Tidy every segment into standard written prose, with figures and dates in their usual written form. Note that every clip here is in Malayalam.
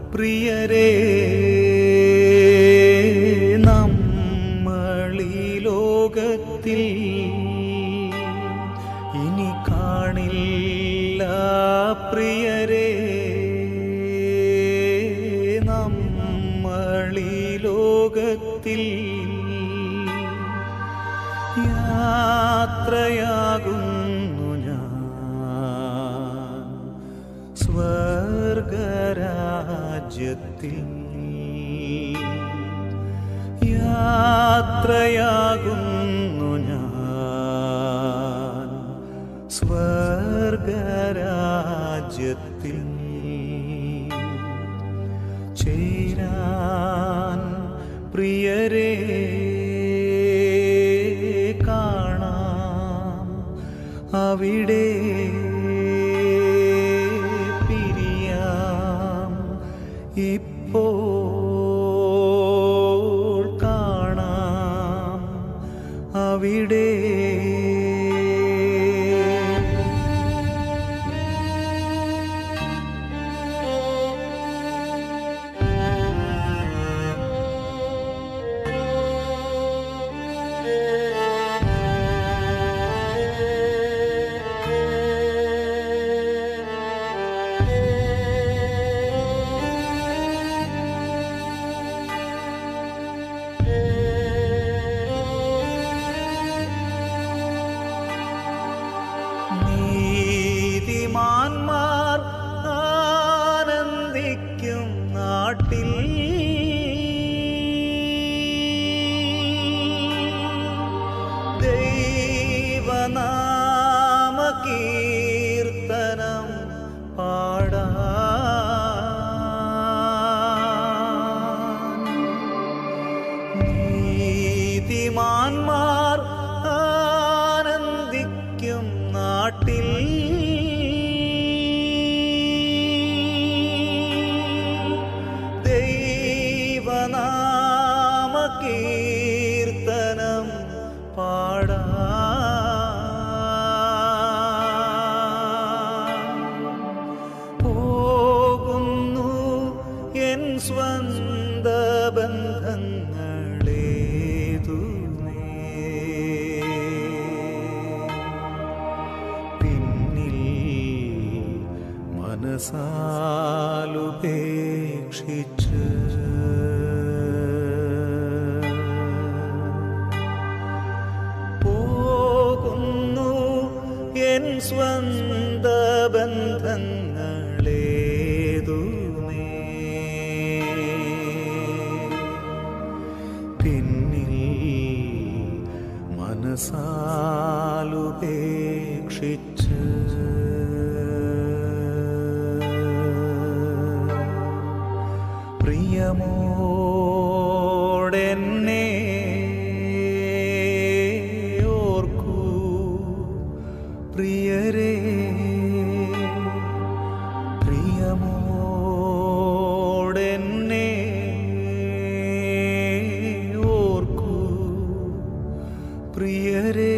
പ്രിയരേ, നമ്മളീ ലോകത്തിൽ ഇനി കാണില്ല പ്രിയരേ, നമ്മളീ ലോകത്തിൽ യാത്രയാകുന്നു ഞാൻ സ്വർഗരാജ്യത്തിൽ, യാത്രയാകുന്നു ഞാൻ സ്വർഗരാജ്യത്തിൽ. ചേരാൻ പ്രിയരേ കാണാം അവിടെ, പിരിയാം ഇപ്പോൾ കാണാം അവിടെ. നീതിമാന്മാർ ആനന്ദിക്കും നാട്ടിൽ ദൈവനാമ കീർത്തനം പാടാൻ. നീതിമാന്മാർ ആനന്ദിക്കും നാട്ടിൽ ദൈവനാമ കീർത്തനം പാടാൻ. പോകുന്നു എൻ സ്വന്ത ബന്ധങ്ങളേതുമേ, പിന്നിൽ മനസാലുപേക്ഷിച്ച് പോകുന്നു എൻ സ്വന്ത ബന്ധങ്ങളേതുമേ, പിന്നിൽ മനസാലുപേക്ഷിച്ച്. പ്രിയമോടെന്നെ ഓർക്കൂ പ്രിയരേ, പ്രിയമോടെന്നെ ഓർക്കൂ പ്രിയരേ.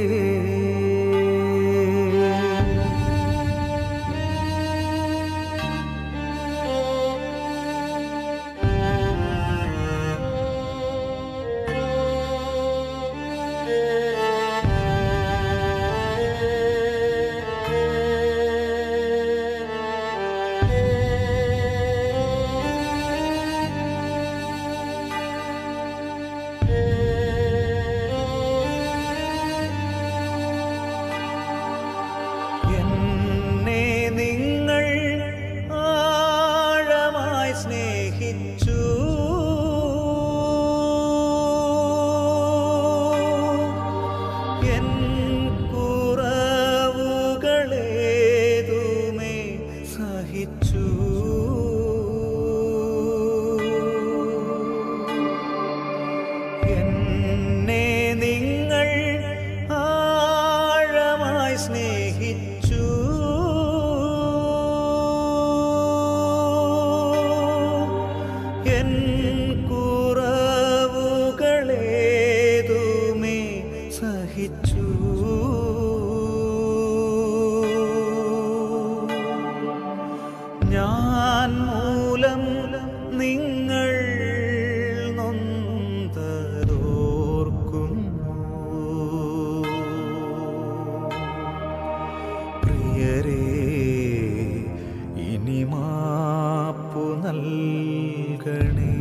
നൽകണേ.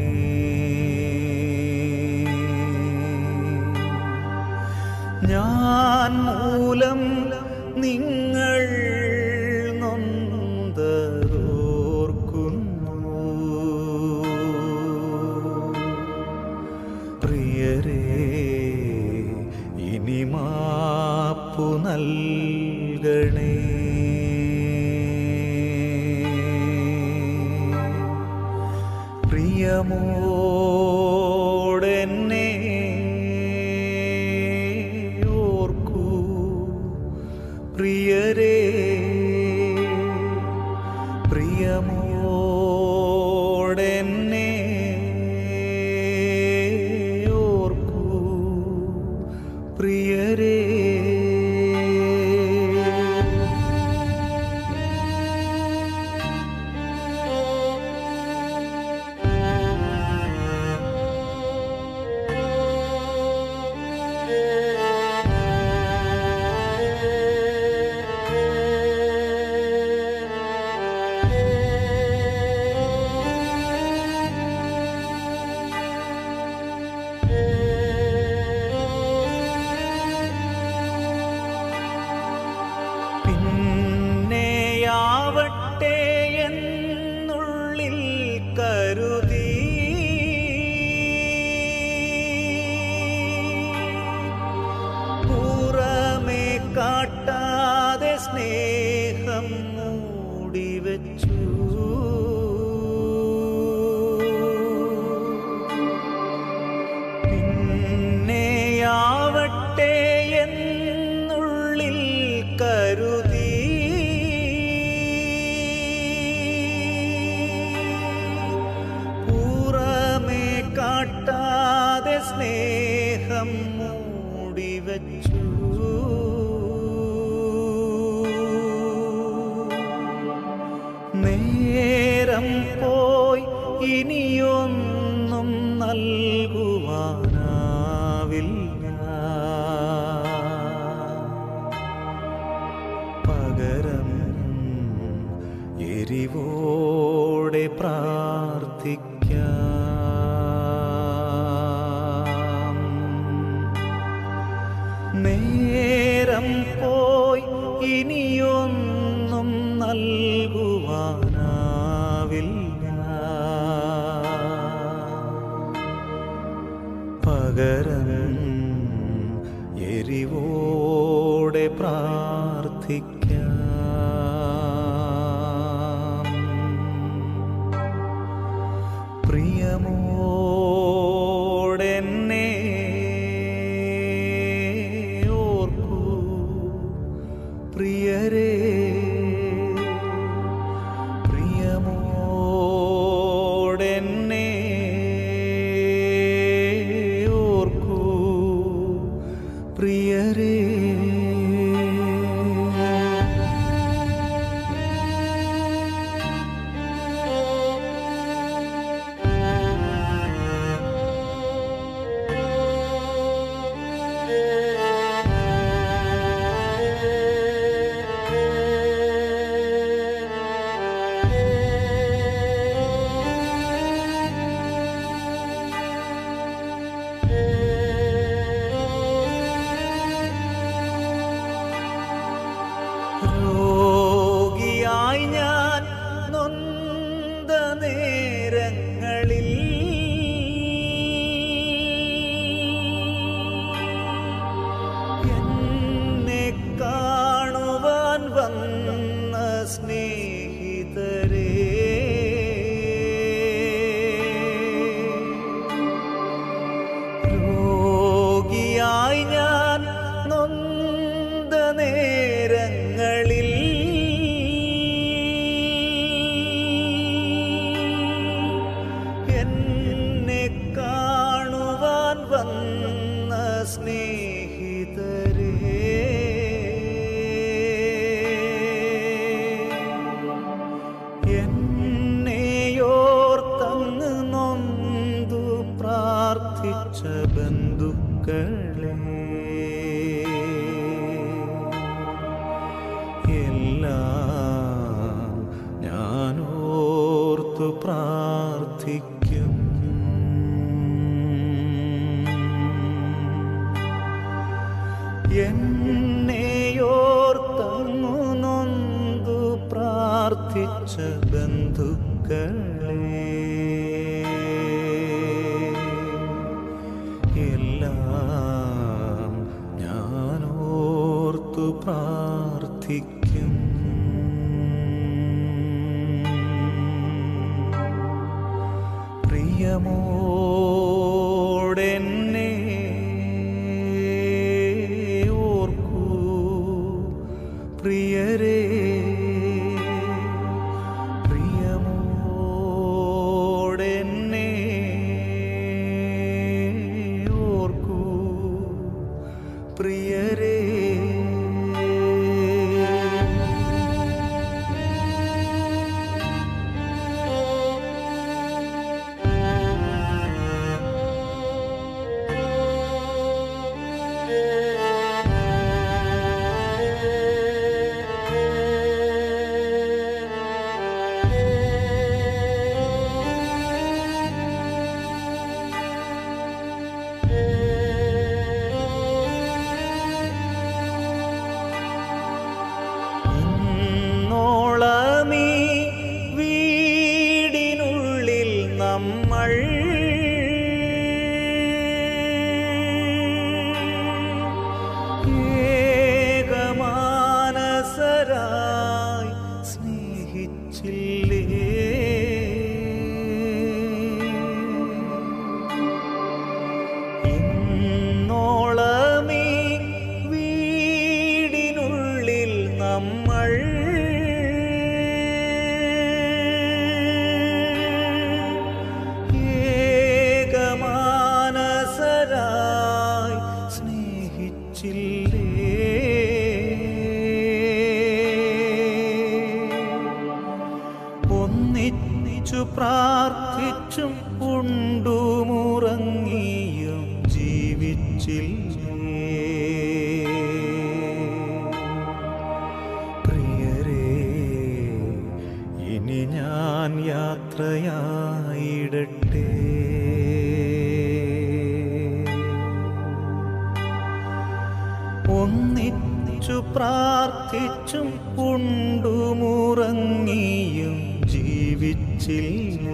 ഞാൻ മൂലം നിങ്ങൾ നൊന്തതോർക്കുന്നു. പ്രിയരേ, ഇനി മാപ്പു നൽകണേ. പ്രിയമോടെന്നെ ഓർക്കൂ. പ്രിയരേ, പ്രിയമോടെന്നെ ഓർക്കൂ. പ്രിയരേ, പിന്നെയാവട്ടെ എന്നുള്ളിൽ കരുതി പുറമേ കാട്ടാതെ സ്നേഹം മൂടിവെച്ചു. പിന്നെയാവട്ടെ എന്നുള്ളിൽ കരുതി പുറമേ കാട്ടാതെ സ്നേഹം മൂടിവെച്ചു. നേരം പോയി ഇനിയൊന്നും നൽകുവാനാവില്ല. പകരം എരിവോടെ പ്രാർത്ഥിക്കാം. നേരം പോയി ഇനിയൊന്നും നൽകുവാനാവില്ല. പകരം എരിവോടെ പ്രാർത്ഥിക്കാം. പ്രിയമോടെന്നെ ഓർക്കൂ. പ്രിയരേ, പ്രിയമോടെന്നെ ഓർക്കൂ. പ്രിയരേ, രോഗിയായി ഞാൻ നൊന്ത നേരങ്ങളിൽ എന്നെ കാണുവാൻ വന്ന സ്നേഹിതരേ, രോഗിയായി ഞാൻ നൊന്ത നേരങ്ങളിൽ എന്നെ കാണുവാൻ വന്ന സ്നേഹിതരേ, എന്നെയോർത്തങ്ങ് നൊന്തു പ്രാർത്ഥിച്ച ബന്ധുക്കളെ, എല്ലാം ഞാനോർത്തു പ്രാർത്ഥിക്കും. എന്നെയോർത്തങ്ങു നൊന്തു പ്രാർത്ഥിച്ച ബന്ധുക്കളെ എല്ലാം ഞാനോർത്തു പ്രാർത്ഥിക്കും. പ്രിയമോടെന്നെ ഓർക്കൂ പ്രിയരേ, പ്രിയമോടെന്നെ ഓർക്കൂ പ്രിയരേ. ഇന്നോളമീ വീടിനുള്ളിൽ നമ്മൾ ഏകമാനസരായി സ്നേഹിച്ചില്ലേ? ഇന്നോളമീ വീടിനുള്ളിൽ നമ്മൾ ഏകമാനസരായി സ്നേഹിച്ചില്ലേ? ഒന്നിച്ചു പ്രാർത്ഥിച്ചും ഉണ്ടുമുറങ്ങിയും ജീവിച്ചില്ലേ? പ്രിയരേ, ഇനി ഞാൻ യാത്രയായിടട്ടെ. ഒന്നിച്ചു പ്രാർത്ഥിച്ചും ഉണ്ടുമുറങ്ങിയും ജീവിച്ചില്ലേ?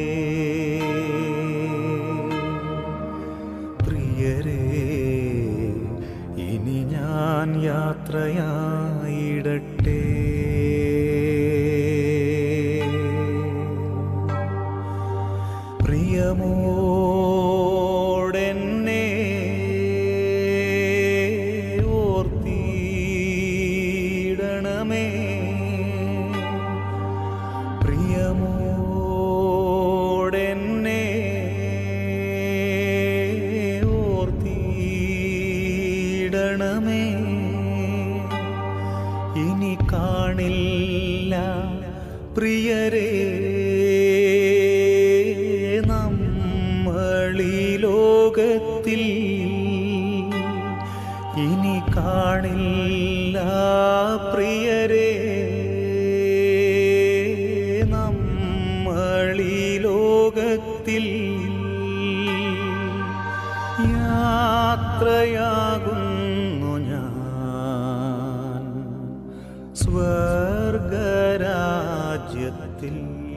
പ്രിയരേ, ഇനി ഞാൻ യാത്രയായിടട്ടെ. പ്രിയമോടെന്നെ ഓർത്തിടണമേ, പ്രിയമോടെന്നെ ഓർത്തിടണമേ. ഇനി കാണില്ല പ്രിയരേ നമ്മളീ ലോകത്തിൽ, ഇനി കാണില്ല പ്രിയരേ നമ്മളീ ലോകത്തിൽ. യാത്രയാകുന്നു ഞാൻ സ്വർഗരാജ്യത്തിൽ.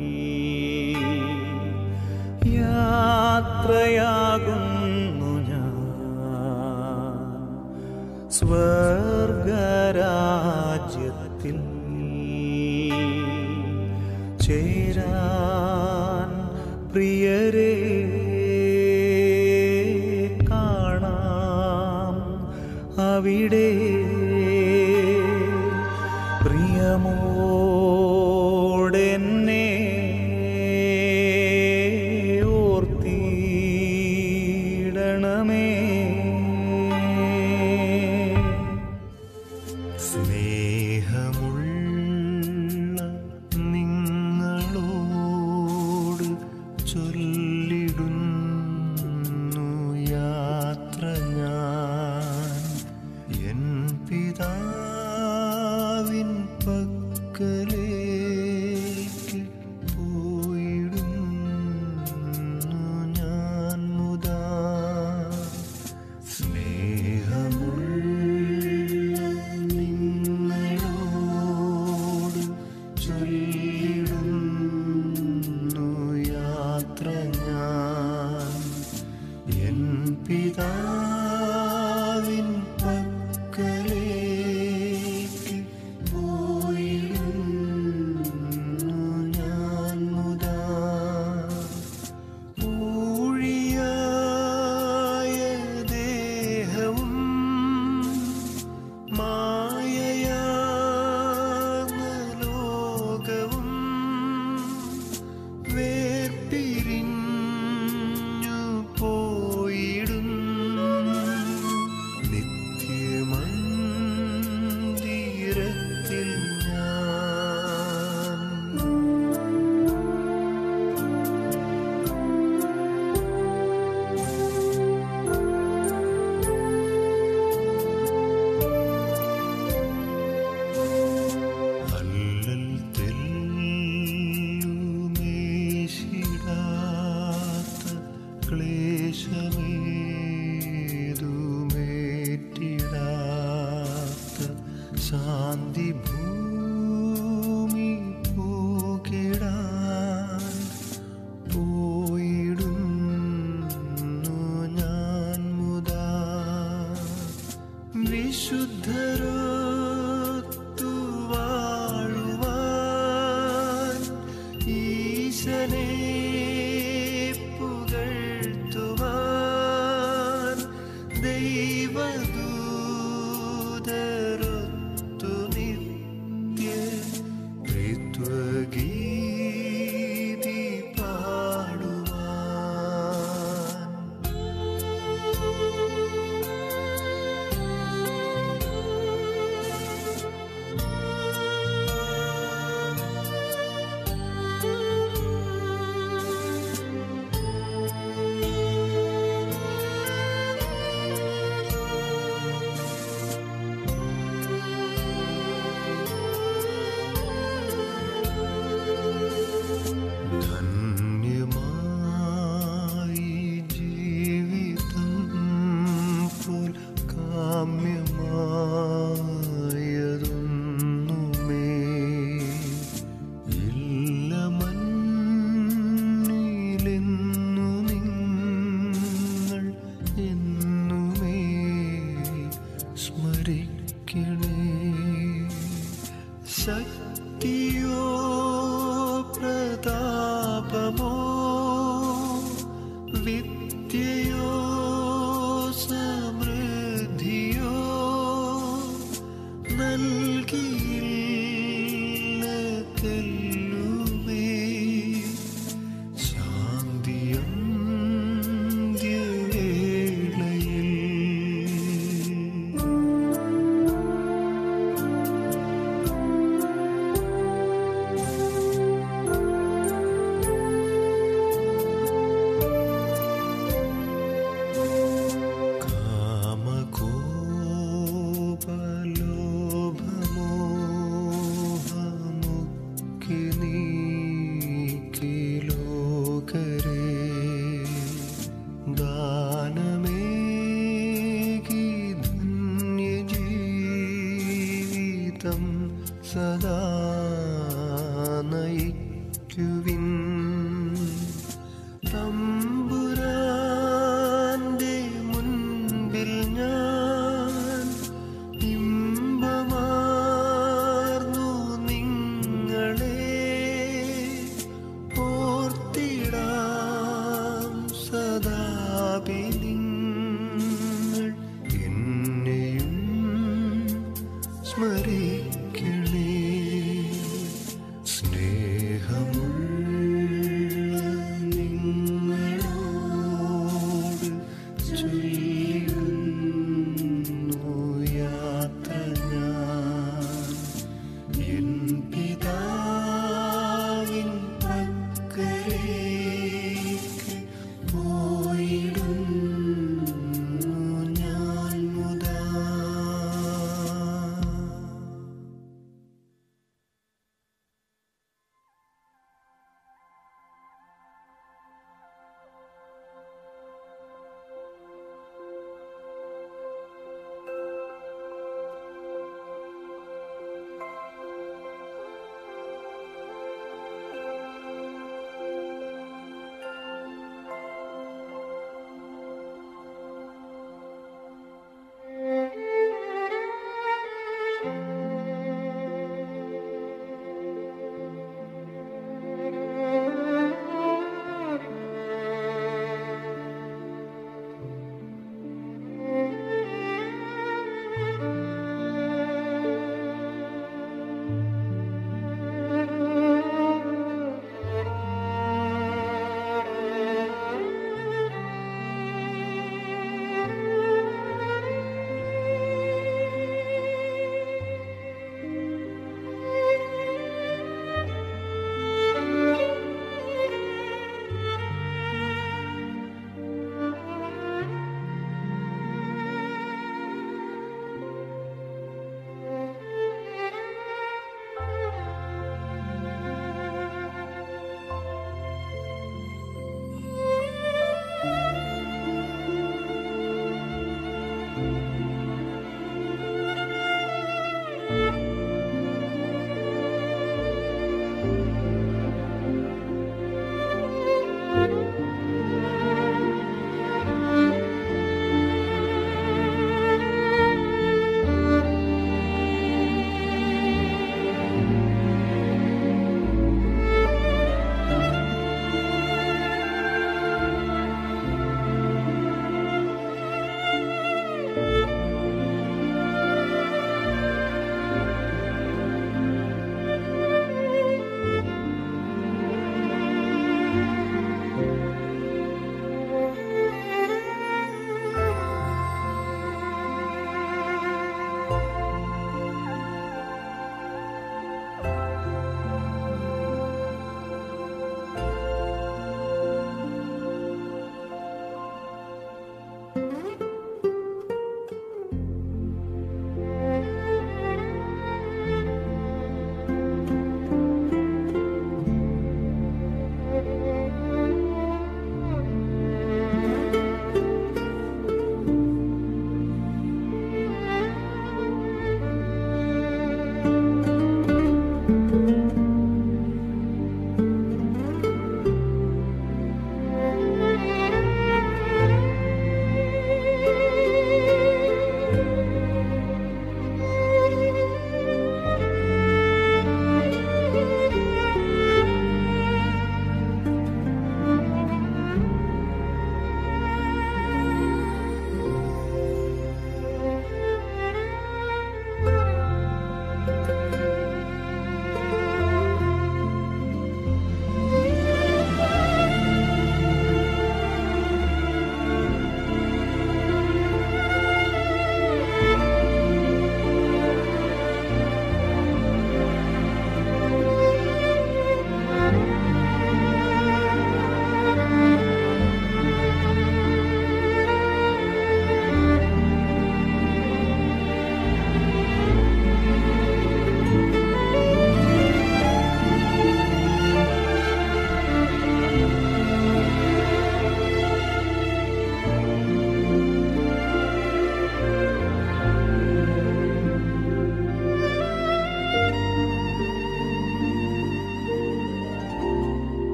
യാത്രയാകുന്നു ഞാൻ സ്വർഗരാജ്യത്തിൽ. ചേരാൻ പ്രിയരേ കാണാം അവിടെ. പ്രിയമോടെന്നെ ഓർത്തിടണമേ. സ്നേഹമുള്ള നിങ്ങളോട് ചൊല്ലിടുന്നു യാത്ര ഞാൻ. യാത്ര ഞാൻ എൻ പിതാവിൻ പക്കലേക്ക് പോയിടുന്നു ഞാൻ മുതാ. ഊഴിയായ ദേഹവും മായയാർന്ന ലോകവും വേർപിരിഞ്ഞു പോയിടുന്നു നിത്യമന്ദിരത്തിൽ ഞാൻ. അല്ലൽ തെല്ലുമേശിടാത്ത ക്ലേശമേതുമേറ്റിടാത്ത ശാന്തി ഭൂമി പൂകിടാൻ പോയിടുന്നു ഞാൻ മുതാ. വിശുദ്ധരൊത്തു വാഴുവാൻ ഈശനെ പുകഴ്ത്തുവാൻ ദൈവദൂതരൊത്തു നിത്യ ത്രിത്വഗീതി പാടുവാൻ. ധന്യമായി ജീവിതം പോൽ കാമ്യമായതൊന്നുമേ ഇല്ല മണ്ണിലെന്നു നിങ്ങൾ എന്നുമേ സ്മരിക്കണേ. ശക്തിയോ പ്രതാപമോ വിദ്യയോ സമൃദ്ധിയോ നൽകിയില്ല തെല്ലുമേ ശാന്തിയന്ത്യവേളയിൽ. കാമകോപലോഭമോഹമുക്കി നീക്കി ലോകരെ ദാനമേകി ധന്യജീവിതം സദാ നയിക്കുവിൻ. തമ്പുരാന്റെ മുൻപിൽ ഞാൻ ഇമ്പമാർന്നു നിങ്ങളെ ഓർത്തിടാൻ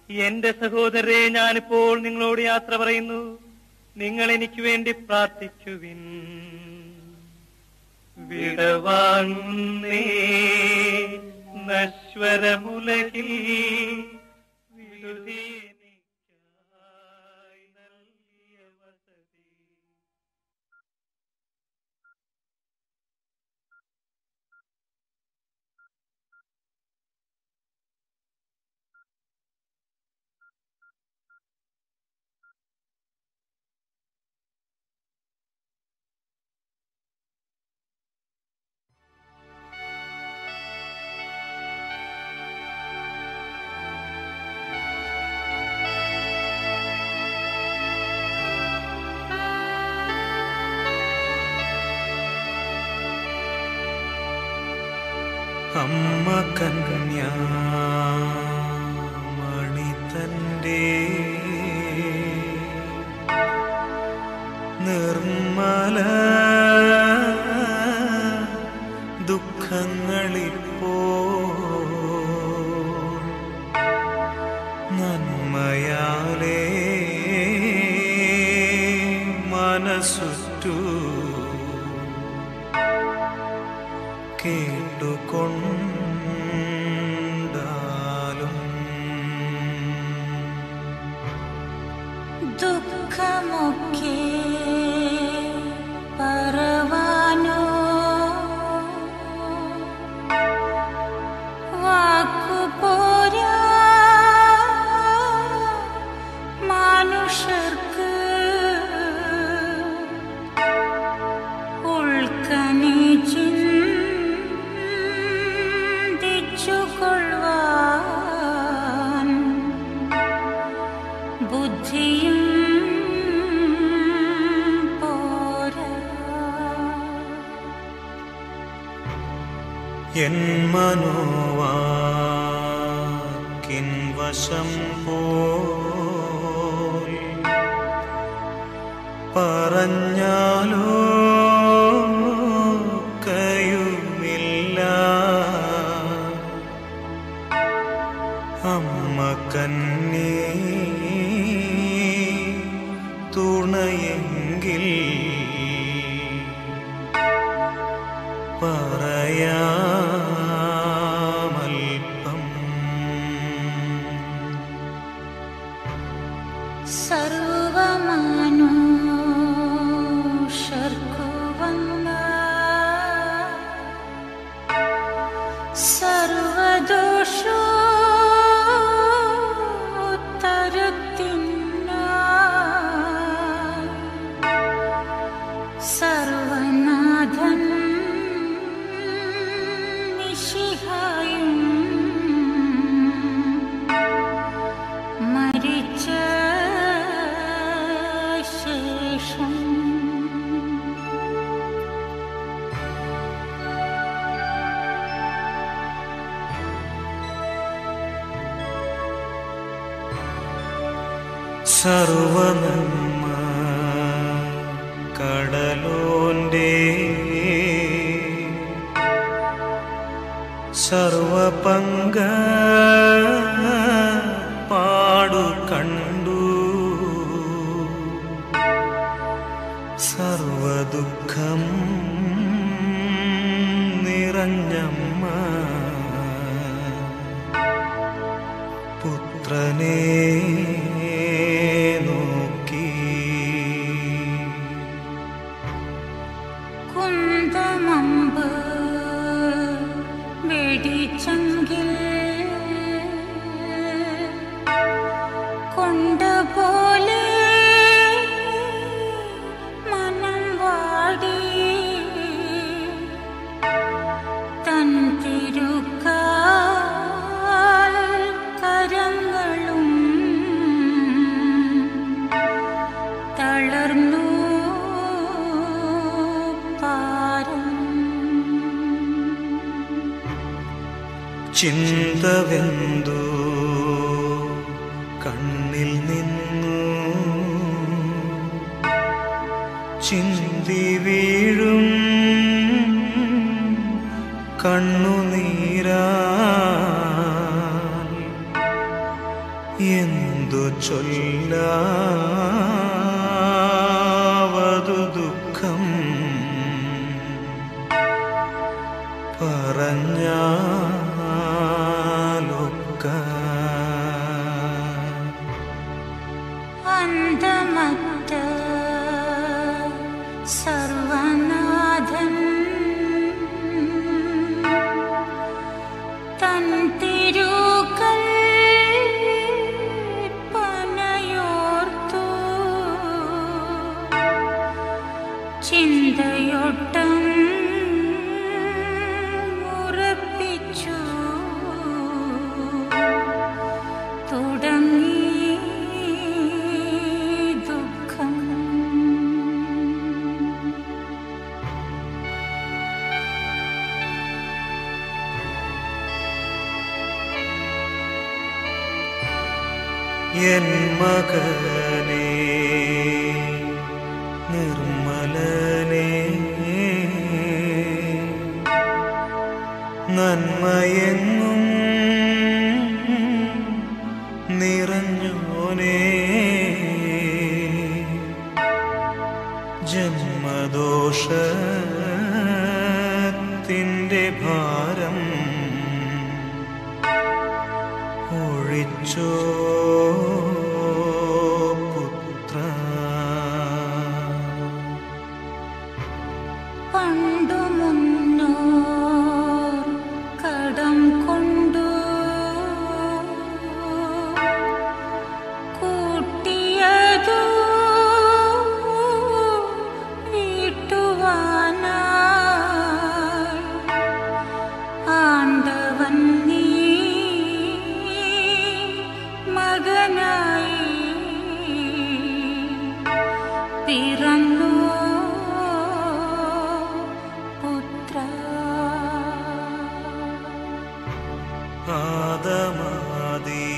എന്റെ സഹോദരരെ, ഞാനിപ്പോൾ നിങ്ങളോട് യാത്ര പറയുന്നു. നിങ്ങൾ എനിക്ക് വേണ്ടി പ്രാർത്ഥിക്കുവിൻ. വിടവാങ്ങുന്നേ നശ്വരമുലകിൽ വിടുതേ നൽകിയ വസതി. അമ്മ കന്യാമണി തന്റെ നിർമ്മല ദുഃഖങ്ങളിപ്പോ നന്മയാലേ മനസ്സുറ്റു കേട്ടുകൊണ്ടാലും ദുഃഖമൊക്കെ പറവാനോ വാക്കുപോരാ മനുഷ്യർക്ക് ഉൾക്കനെ കൊള്ളുവാൻ ബുദ്ധിയും പോരാ. എൻ മനോവാക്കിൻ വശം പോൽ പറഞ്ഞാലോ അമ്മ കന്നേ തുണയെങ്കിൽ പറയാമൽപ്പം. സർവമനുഷ്യർക്കു വന്ന സർവദോഷോ സർവനാഥൻ നിശിഹായും മരിച്ച ശേഷം സർവനന്മ കടലോന്റെ സർവപങ്ക പാടു കണ്ടു സർവദുഃഖം നിറഞ്ഞമ്മ പുത്രനെ കുന്തമമ്പ് വെടിച്ചെങ്കിൽ കൊണ്ടപോലെ മനം വാടി തൻ തിരുക്കാൽ കരങ്ങളും തളർന്നു ചിന്തവെന്തു കണ്ണിൽ നിന്നു ചിന്തി വീഴും കണ്ണുനീരാ എന്തു ചൊല്ലാവതു ദുഃഖം പറഞ്ഞാലൊക്ക അന്തമറ്റ സർവനാഥൻ തൻ തിരുകൽ പനയോർത്തു ചിന്തയൊട്ടം ഉറപ്പിച്ചു തുടങ്ങി ദുഃഖം. എൻ മകനേ നിർമ്മലനേ നന്മയെങ്ങും നിറഞ്ഞോനേ ജന്മദോഷത്തിൻ്റെ ഭാരം ഒഴിച്ചോ പുത്ര. പണ്ടു മുന്നോർ കടം കൊണ്ടു കൂട്ടിയതു വീട്ടുവാനായി ആണ്ടവൻ നീ മകനായി പിറന്നു പുത്ര. ആദമാദി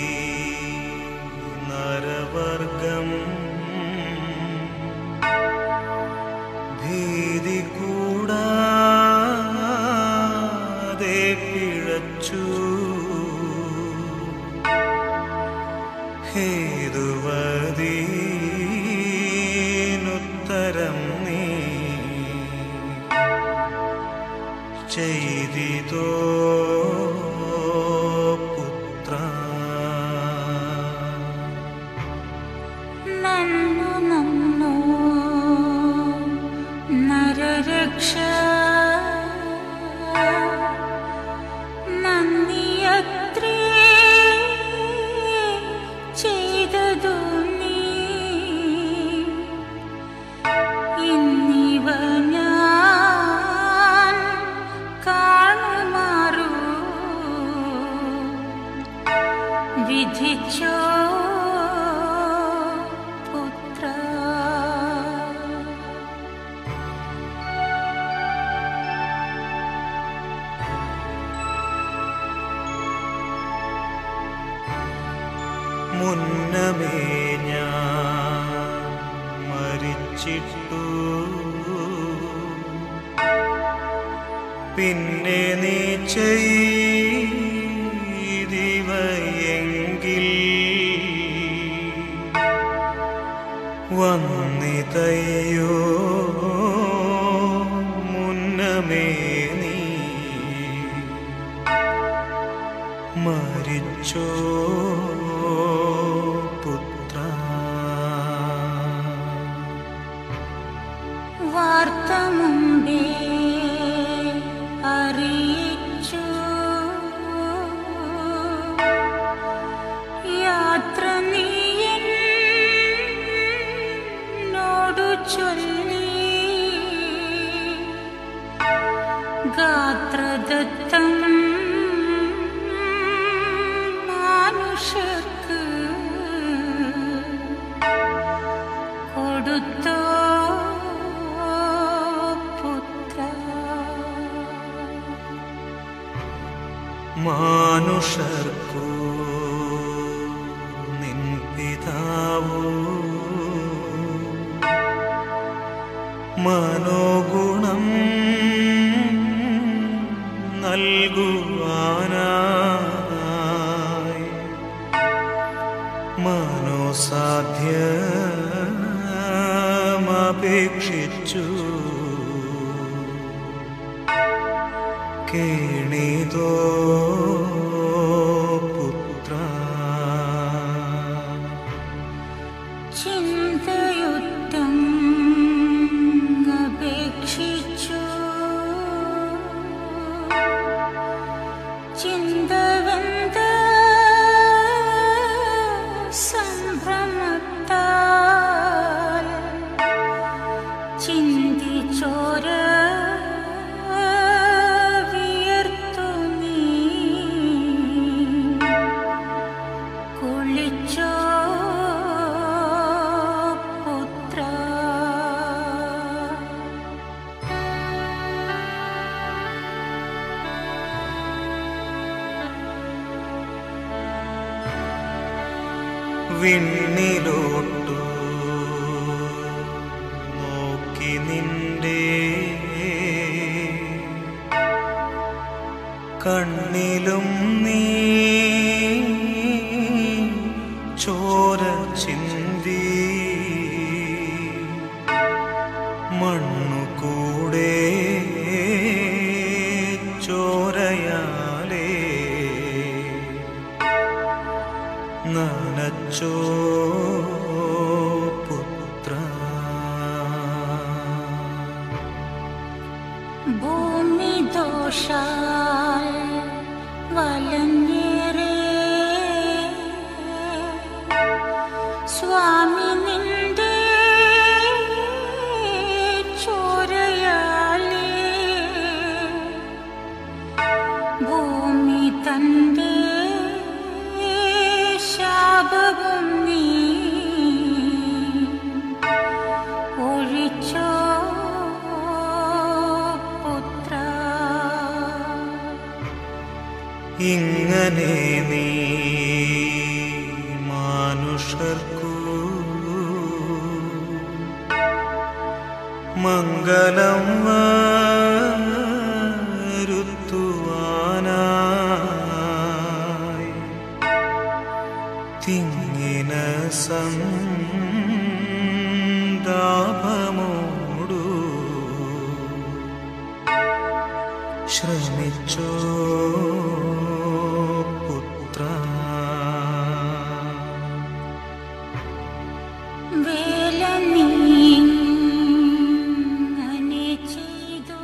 നരവർഗം ഭീതി കൂടാതെ പിഴച്ചു ഹേതുവദീനുത്തരം നീ ചെയ്തിതോ പുത്ര. നന്നു നന്നു നരരക്ഷ നന്ദിയത്രേ ചെയ്തതു നീ. ഇന്നിവ ഞാൻ കാണുമാറു വിധിച്ചോ പുത്ര. മുന്നമേ ഞാൻ മരിച്ചിട്ടു പിന്നെ നീ ചെയ്തിവയെങ്കിൽ വന്നിതയോ മുന്നമേ നീ മരിച്ചോ പുത്ര. വാർത്ത മുമ്പേ അറിയിച്ചു യാത്ര നീ എന്നോടു ചൊല്ലി ഗാത്രദത്തം മാനുഷർക്ക് കൊടുത്തോ പുത്ര. മാനുഷർക്കു നിൻ പിതാവു മനോഗുണം നൽകുവാനായി മനോസാധ്യമപേക്ഷിച്ചു കേണിതോ പുത്ര ചിന്തയുക്തം അപേക്ഷിച്ചു ചിന്തവന്ത സംഭ്രമത്താൽ ചിന്തിച്ചോര വിയർത്തു നീ കുളിച്ചോ പുത്ര വിണ്ണിലോട്ടു നോക്കി നിന്റെ കണ്ണിലും നീ ചോര ചിന്തി മണ്ണുകൂടെ ചോരയാലേ നനച്ചോ പുത്ര ഭൂമി ദോഷാൽ വലഞ്ഞേറെ സ്വാമി നിന്റെ ചോരയാലേ ഭൂമി തന്റെ ശാപവും നീ ഒഴിച്ചോ പുത്ര ഇങ്ങനെ നീ മാനുഷർക്കു മംഗളം വരുത്തുവാനായി തിങ്ങിന സന്താപമോടു ശ്രമിച്ചോ പുത്ര വേല നീങ്ങനെ ചെയ്തു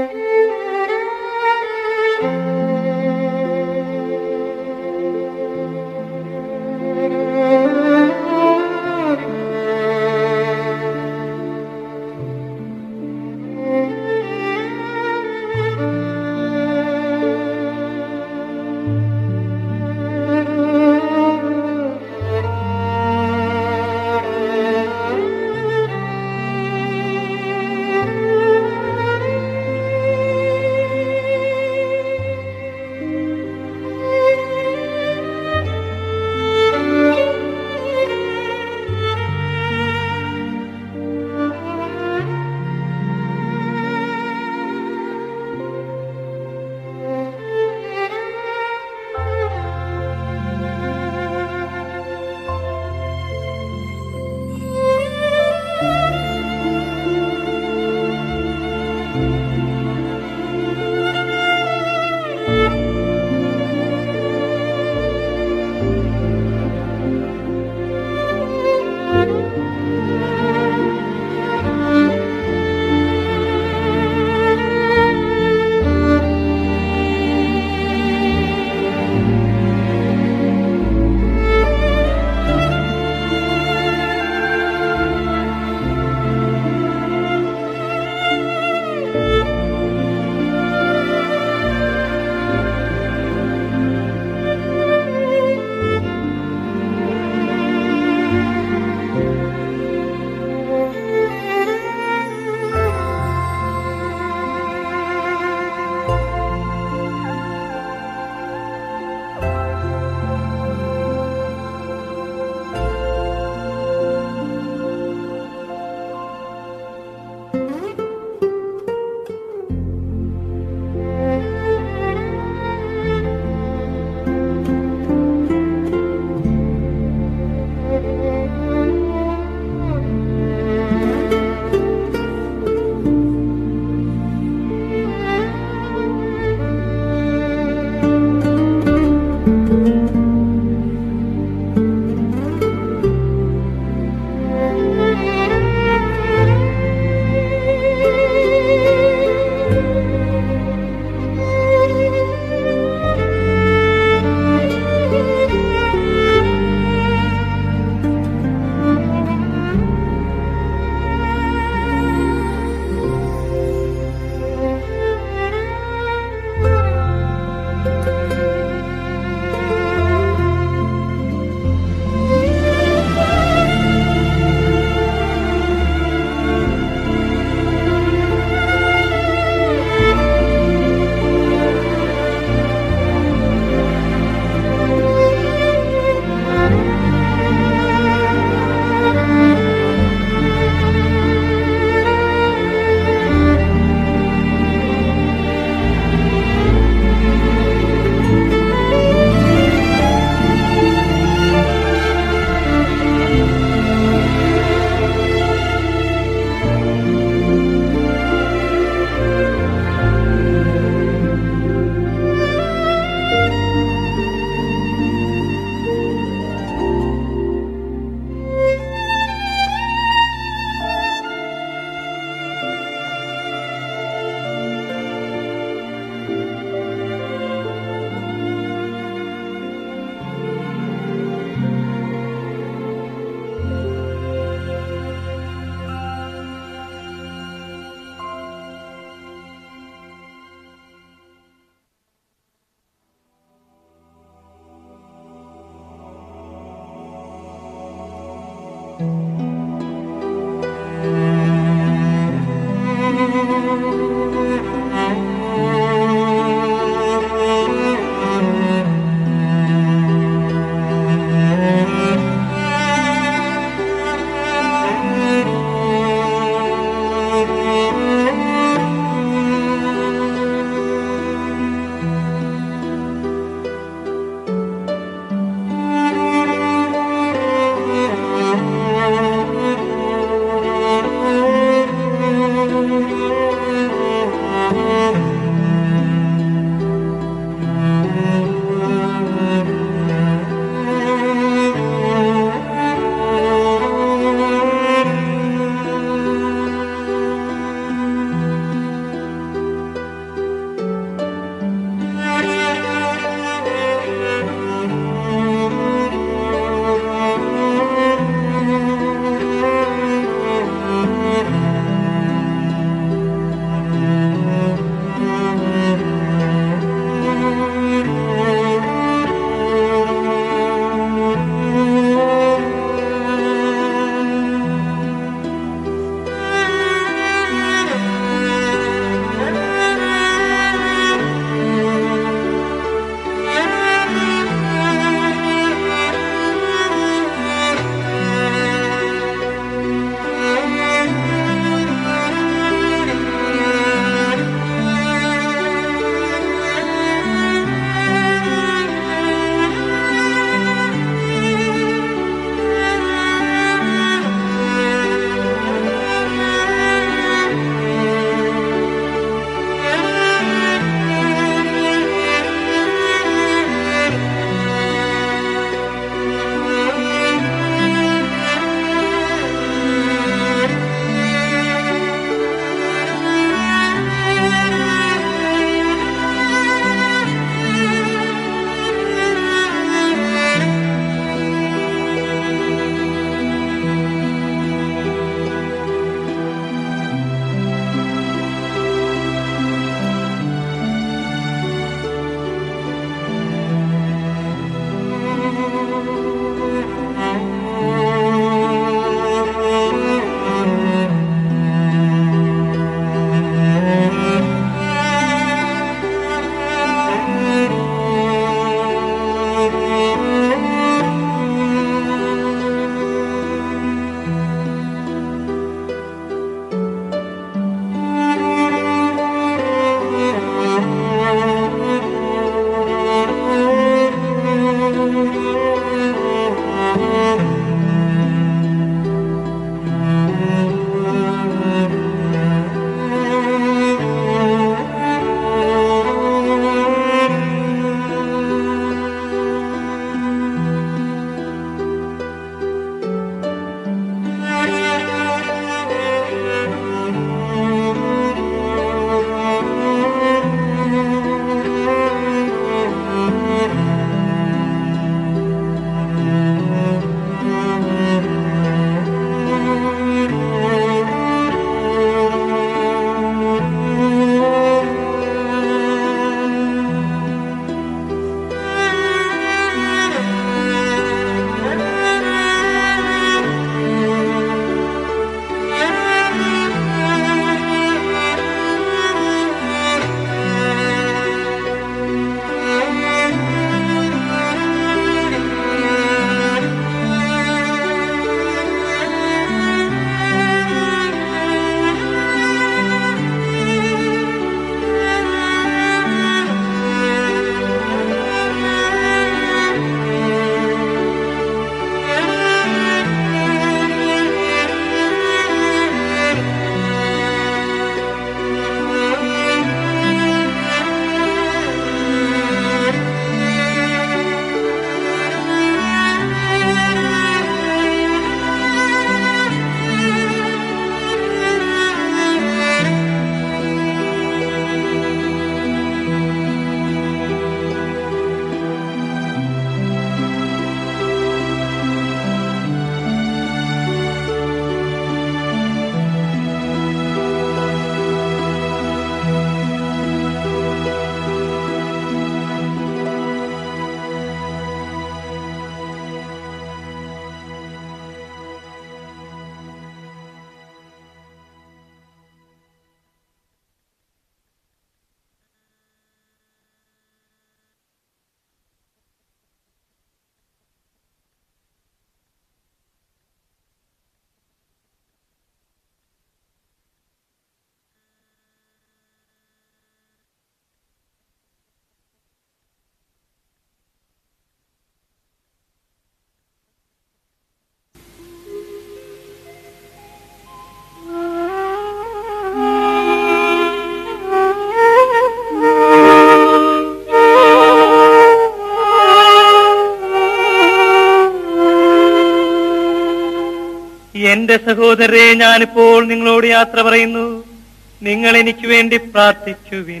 എന്റെ സഹോദരരെ, ഞാനിപ്പോൾ നിങ്ങളോട് യാത്ര പറയുന്നു. നിങ്ങൾ എനിക്ക് വേണ്ടി പ്രാർത്ഥിക്കുവിൻ.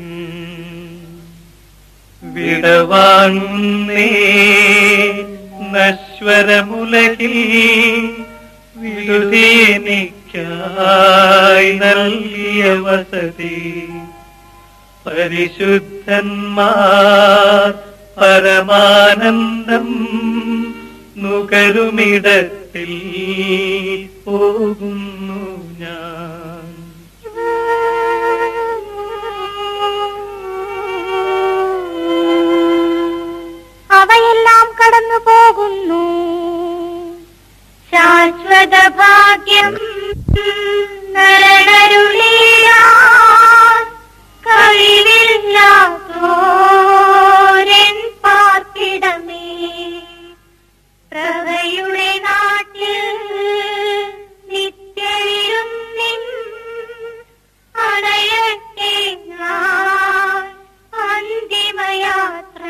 വിടവാങ്ങുന്നേ നശ്വരമുലകിൽ വിടുതി എനിക്കായി നൽകിയ വസതി. പരിശുദ്ധന്മാർ പരമാനന്ദം നുകരുമിടത്തിൽ പോകുന്നു ഞാൻ. അവയെല്ലാം കടന്നു പോകുന്നു. ശാശ്വത ഭാഗ്യം നരനരുളിയാൻ കഴിവില്ലാത്തോരൻ പാർപ്പിടമേ. പ്രഭയുടെ നാട്ടിൽ നിത്യവിരും നിൻ അണയട്ടെ ഞാൻ അന്തിമയാത്ര.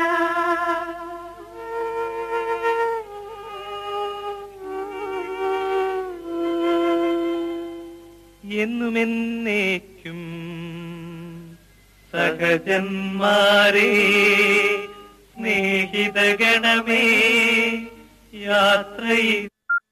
എന്നുമെന്നേക്കും സഹജന്മാരെ, സ്നേഹിതഗണമേ, യാത്രയിൽ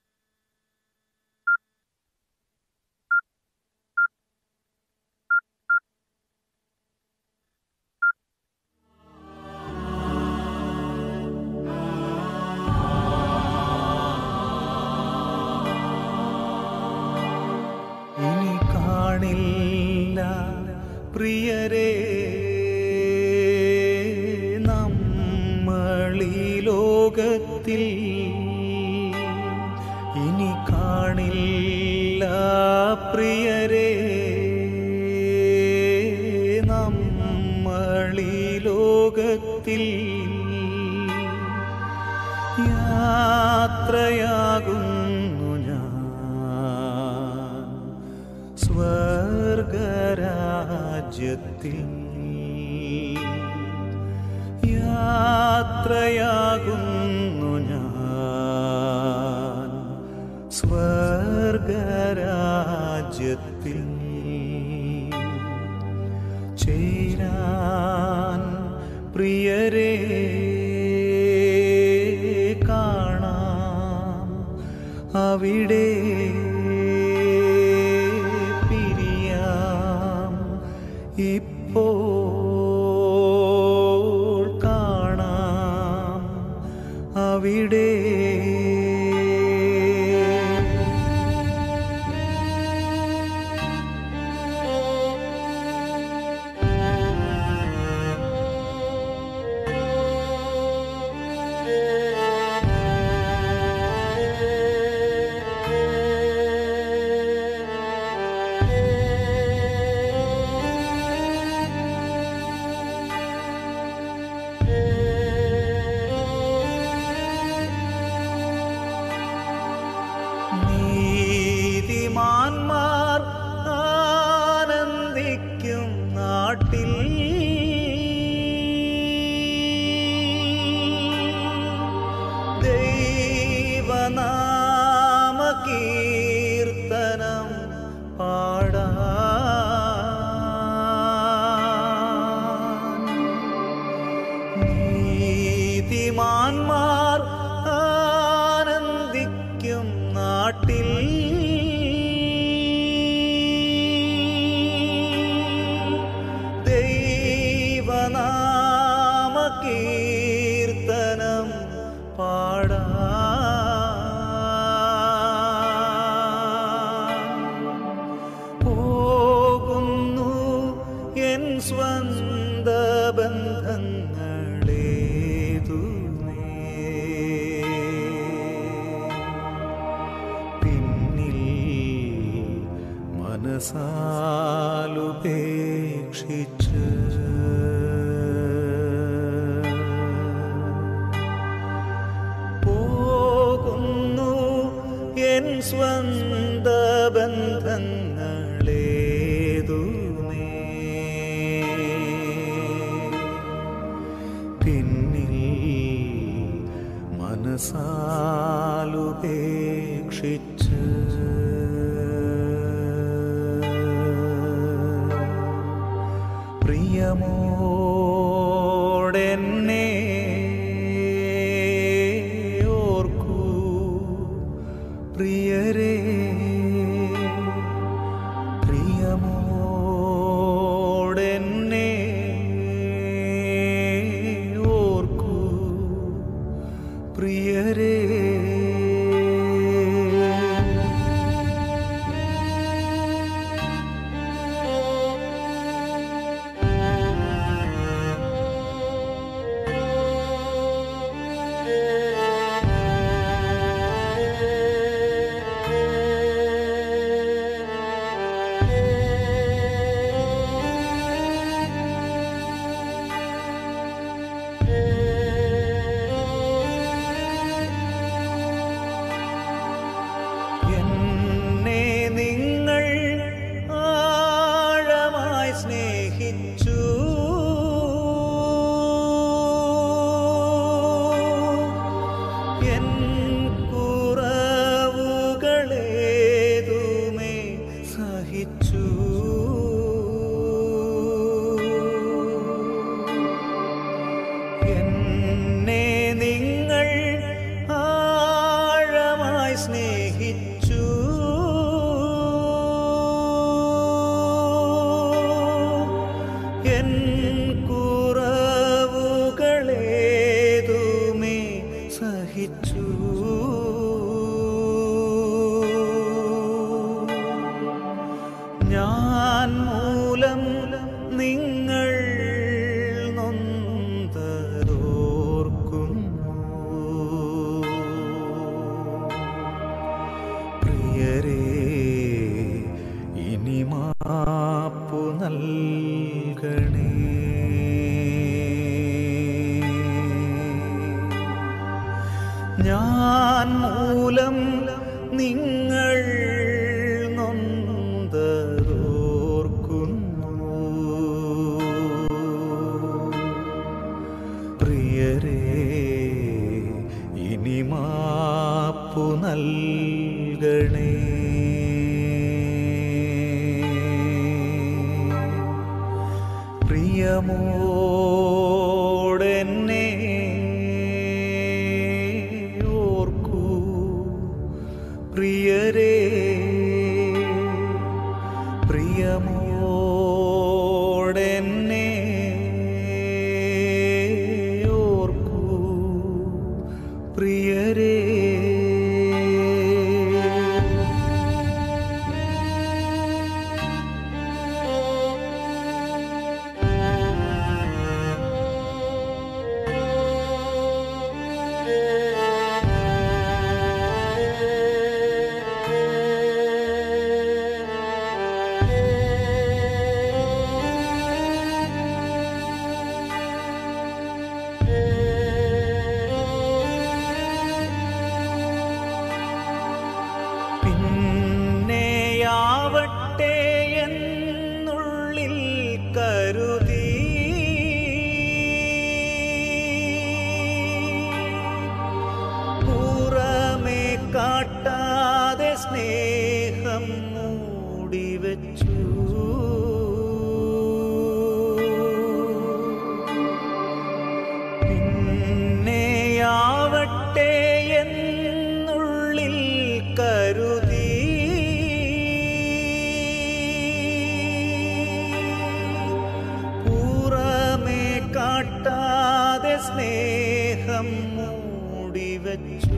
ഇനി കാണില്ല പ്രിയരേ നമ്മളീ ലോകത്തിൽ. ഇനി കാണില്ല പ്രിയരേ നമ്മളീ ലോകത്തിൽ. യാത്രയാകുന്നു ഞാൻ സ്വർഗരാജ്യത്തിൽ. യാത്രയാകുന്നു ഞാൻ സ്വർഗരാജ്യത്തിൽ. ചേരാൻ പ്രിയരേ കാണാം അവിടെ. പിരിയാം ഇപ്പോൾ കാണാം അവിടെ. നീതിമാന്മാർ ആനന്ദിക്കും നാട്ടിൽ ദൈവനാമ കീർത്തനം പാടാൻ. നീതിമാന്മാർ ആനന്ദിക്കും നാട്ടിൽ ദൈവനാമ കീർത്തനം പാടാൻ. പോകുന്നു എൻ സ്വന്ത ബന്ധങ്ങളേതുമേ. പിന്നിൽ മനസാലുപേക്ഷിച്ച് പോകുന്നു എൻ സ്വന്ത ബന്ധങ്ങളേതുമേ. പിന്നിൽ മനസാലുപേക്ഷിച്ച് പ്രിയമോടെന്നെ ഓർക്കൂ പ്രിയരേ, പ്രിയമോടെന്നെ ഓർക്കൂ പ്രിയരേ. എന്നെ നിങ്ങൾ ആഴമായി സ്നേഹിച്ചു, എൻ കുറവുകളേതുമേ സഹിച്ചു. എന്നെ നിങ്ങൾ ആഴമായി സ്നേഹിച്ചു, എൻ കുറവുകളേതുമേ സഹിച്ചു. ഞാൻ മൂലം നിങ്ങൾ നൊന്തതോർക്കുന്നു പ്രിയരേ, ഇനി മാപ്പു നൽകണേ. ഞാൻ മൂലം നിങ്ങൾ നൊന്തതോർക്കുന്നു പ്രിയരേ, ഇനി മാപ്പു നൽകണേ. പ്രിയമോടെന്നെ ഓർക്കൂ പ്രിയരേ, പ്രിയമോടെന്നെ ഓർക്കൂ പ്രിയരേ. പിന്നെയാവട്ടെ എന്നുള്ളിൽ കരുതി, പുറമേ കാട്ടാതെ സ്നേഹം മൂടിവെച്ചു. പിന്നെയാവട്ടെ എന്നുള്ളിൽ കരുതി, പുറമേ കാട്ടാതെ സ്നേഹം മൂടിവെച്ചു.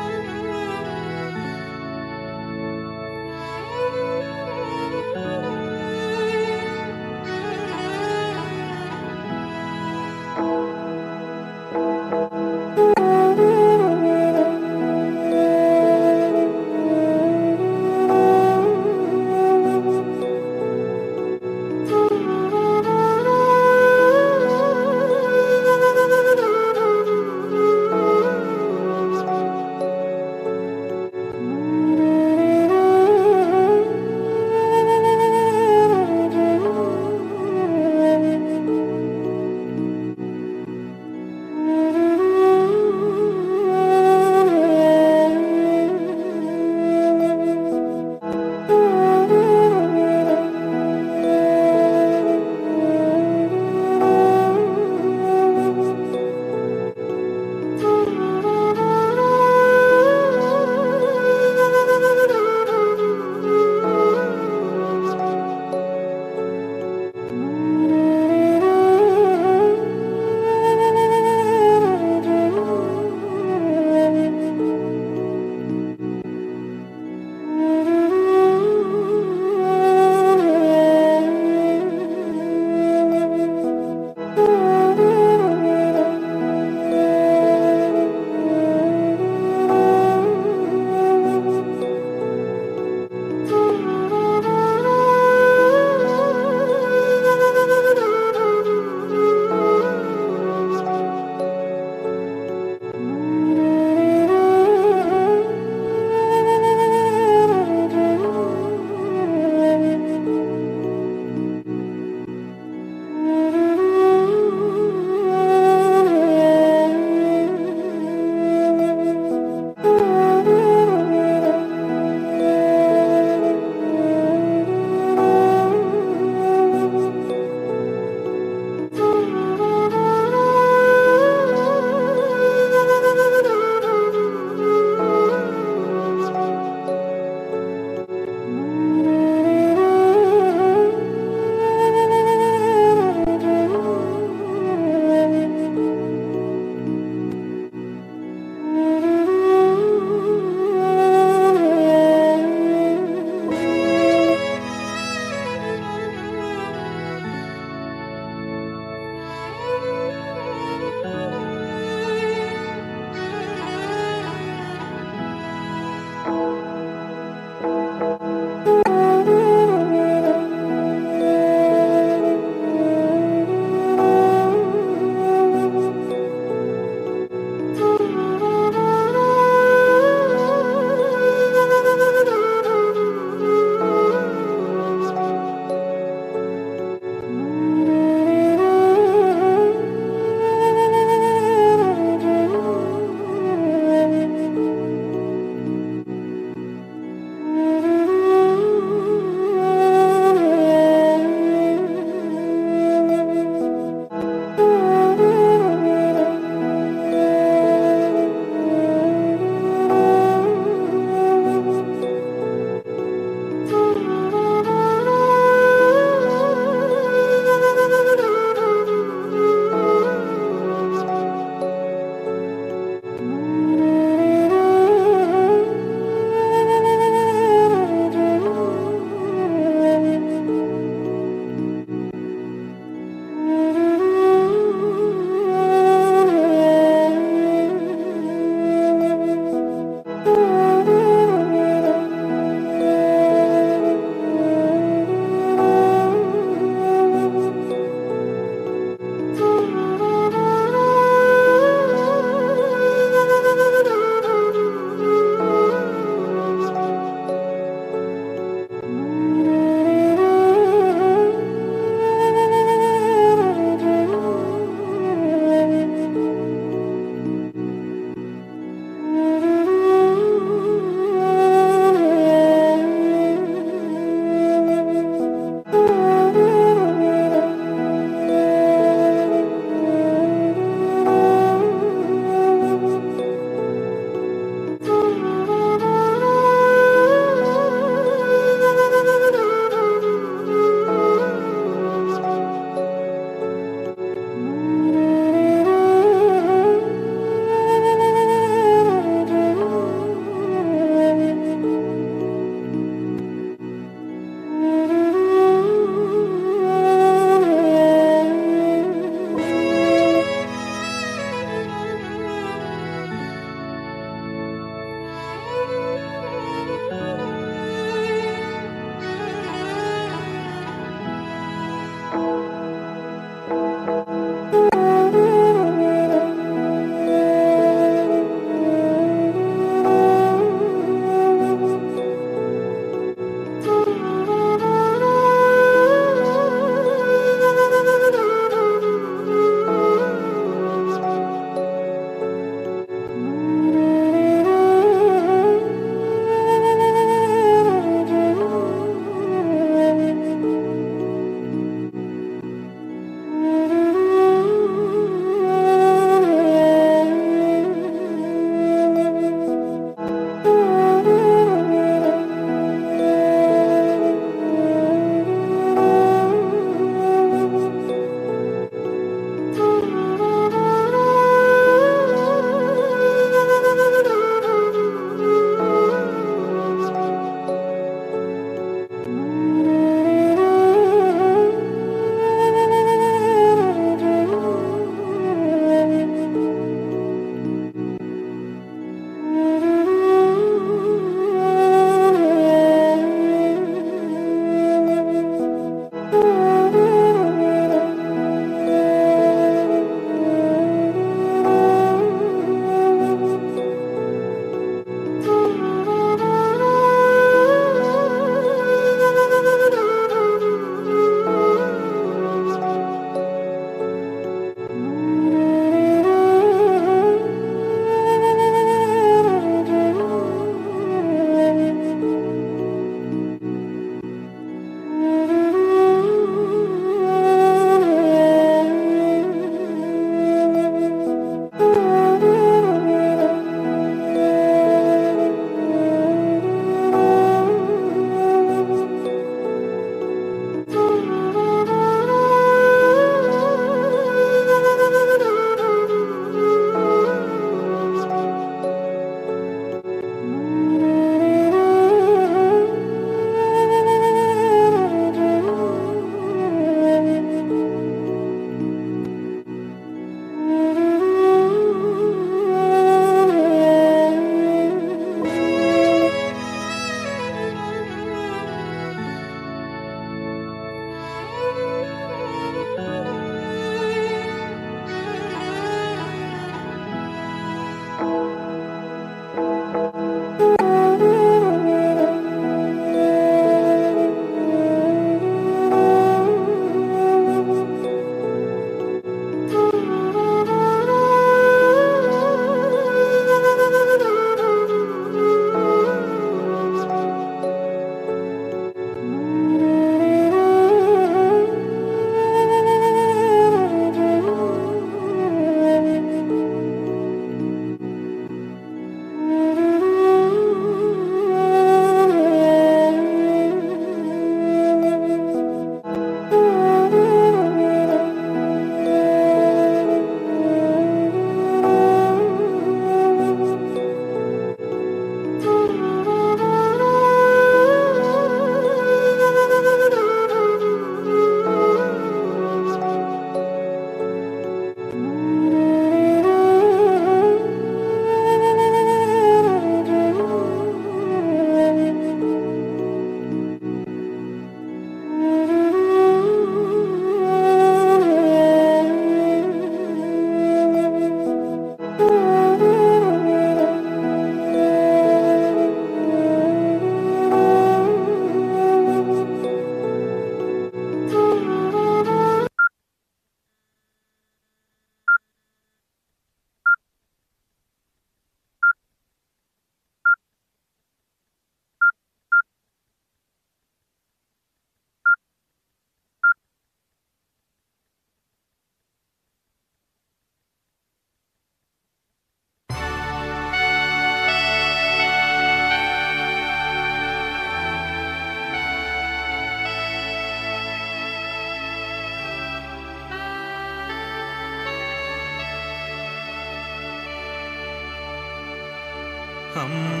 അമ്മ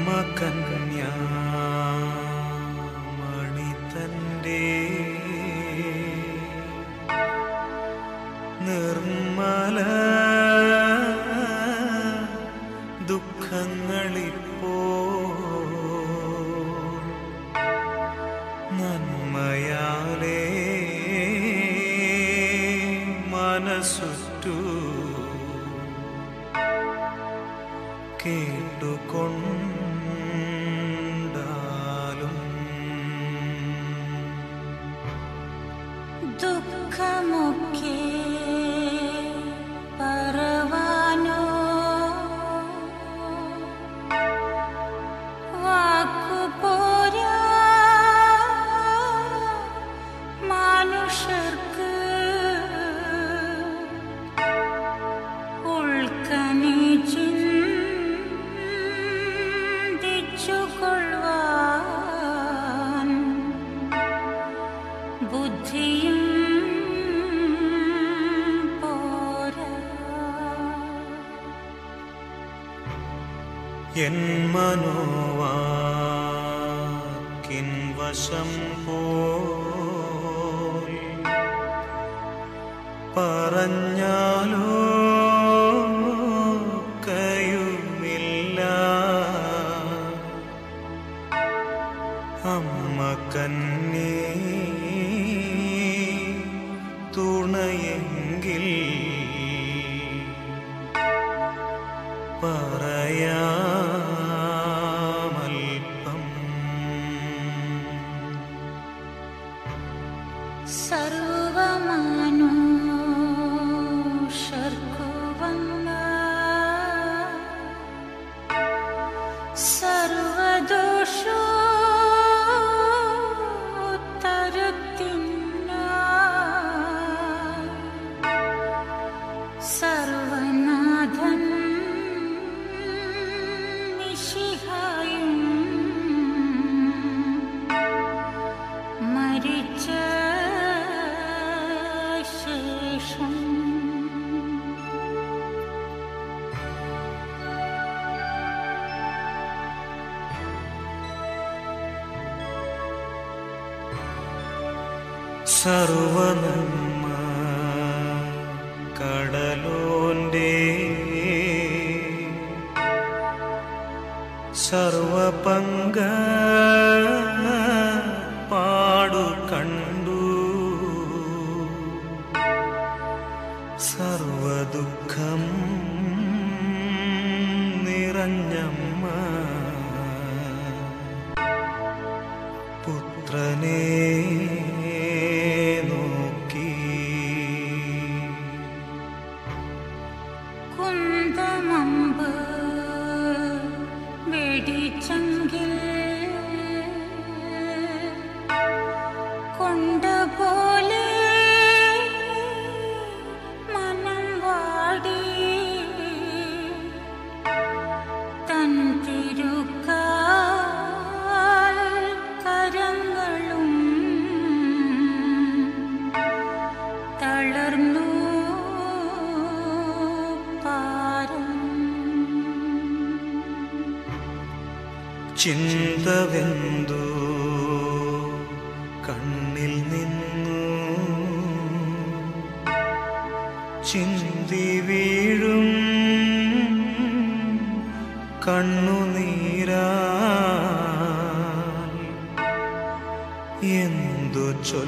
കന്യാമണി തൻ്റെ നിർമ്മല ദുഃഖങ്ങളിപ്പോ നന്മയാലേ മനസ്സുറ്റു കേട്ടുകൊണ്ടാലും ദുഃഖമൊക്കെ പറവാനോ വാക്കുപോരാ മനുഷ്യർക്ക് ഉൾക്കനെ ചിന്തിച്ചുകൊള്ളുവാൻ ബുദ്ധിയും പോരാ. എൻ മനോവാക്കിൻ വശം പോൽ പറഞ്ഞാലോ കയുമില്ല അമ്മ കന്നേ തുണയെങ്കിൽ പറയാമൽപ്പം സർവമനുഷ്യർക്കു വന്ന സർവദോഷോത്തരത്തിനായി സർവനാഥൻ മിശിഹായും മരിച്ച ശേഷം സർവനന്മ കടലോന്റെ സർവപങ്ക പാടു കണ്ടു സർവദുഃഖം നിറഞ്ഞമ്മ പുത്രനെ നോക്കി കുന്തമമ്പ് വെടിച്ചെങ്കിൽ കൊണ്ടപോലെ മനം വാടി തൻ തിരുക്കാൽ കരങ്ങളും തളർന്നു പാരം. ചിന്തവെന്തു കണ്ണിൽ നിന്നു ചിന്തി വീഴും കണ്ണുനീരാ എന്തു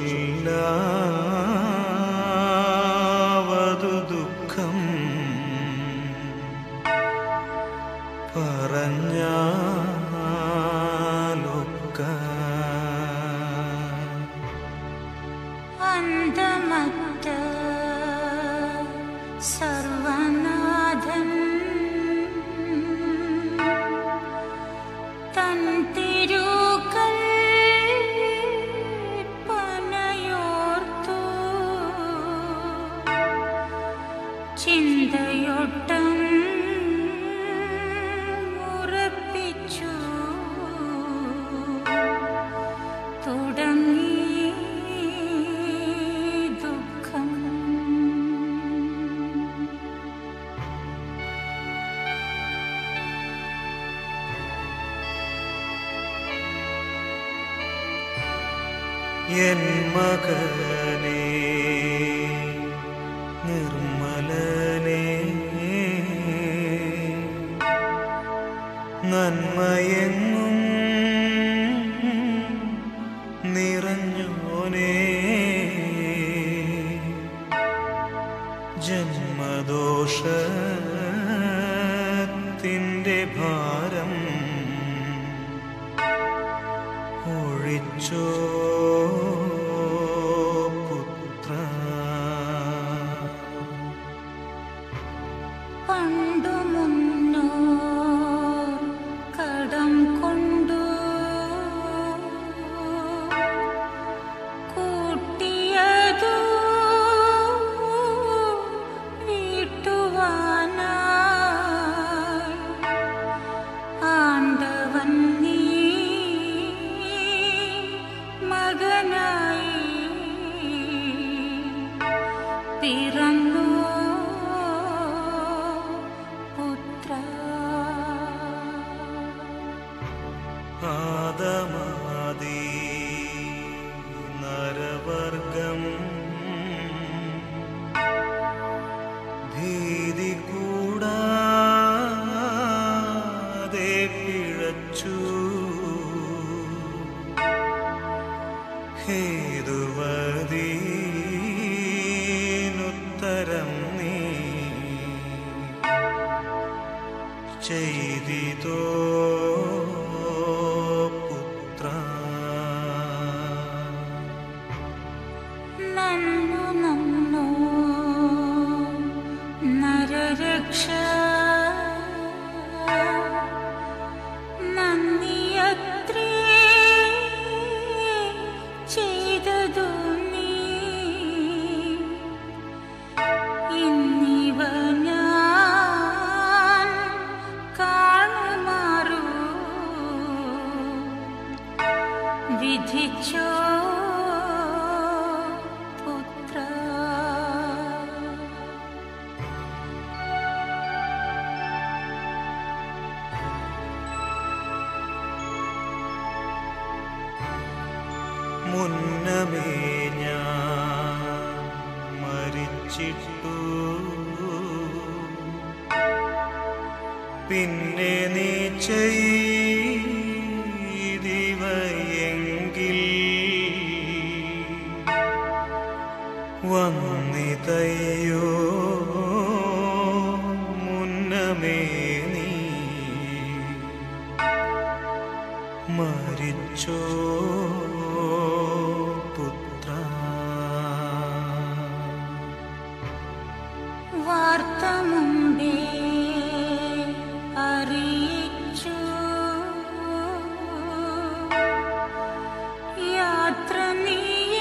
ചൊല്ലാവതു ദുഃഖം പറഞ്ഞാലൊക്ക അന്തമറ്റ സർവനാഥൻ തൻ തിരുകൽ പനയോർത്തു ചിന്തയൊട്ടം ഉറപ്പിച്ചു എൻ മകനേ നിർമ്മലനേ നന്മയെങ്ങും നിറഞ്ഞോനേ ജന്മദോഷത്തിൻ്റെ ഭാരം ഒഴിച്ചോ പുത്ര പണ്ടു മുന്നോർ കടം കൊണ്ടു കൂട്ടിയതു വീട്ടുവാനായി ആണ്ടവൻ നീ മകനായി പിറന്നു പുത്ര. ആദമാദി നരവർഗം ഭീതി കൂടാതെ പിഴച്ചു ഹേതുവദീനുത്തരം നീ ചെയ്തിതോ പുത്ര നന്നു നന്നു നരരക്ഷ നന്ദിയത്രേ ചെയ്തതു നീ ഇന്നിവ ഞാൻ കാണുമാറു വിധിച്ചോ പുത്ര. മുന്നമേ ഞാൻ മരിച്ചിട്ടു പിന്നെ നീ ചെയ്തിവയെങ്കിൽ വന്നിതയ്യോ മുന്നമേ നീ മരിച്ചോ പുത്ര വാർത്ത മുമ്പേ അറിയിച്ചു യാത്ര നീ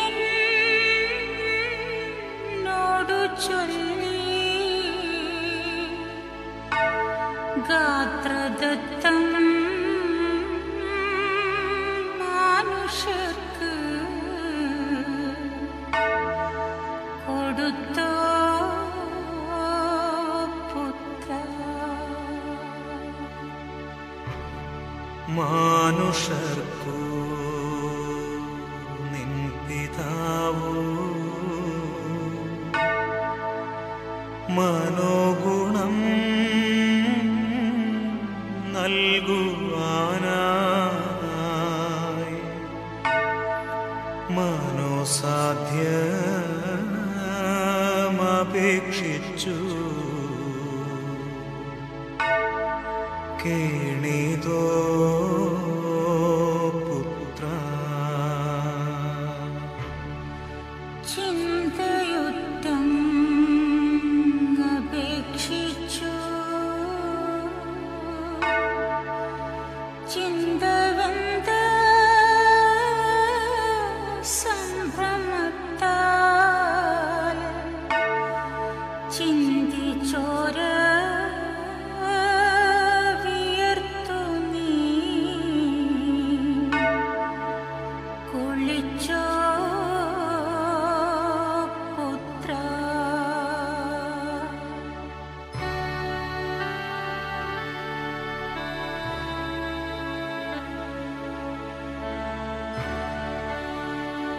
എന്നോടു ചൊല്ലി ഗാത്രദത്തം മാനുഷർക്ക് കൊടുത്തോ പുത്ര. മാനുഷർക്കു നിൻ പിതാവു മനോഗുണം നൽകുവാനായി മനോസാധ്യമപേക്ഷിച്ചു കേണിതോ പുത്ര ചിന്തയുറ്റം അപേക്ഷിച്ചു ചിന്തവന്ത സംഭ്രമത്താൽ ചിന്തിച്ചോര വിയർത്തു നീ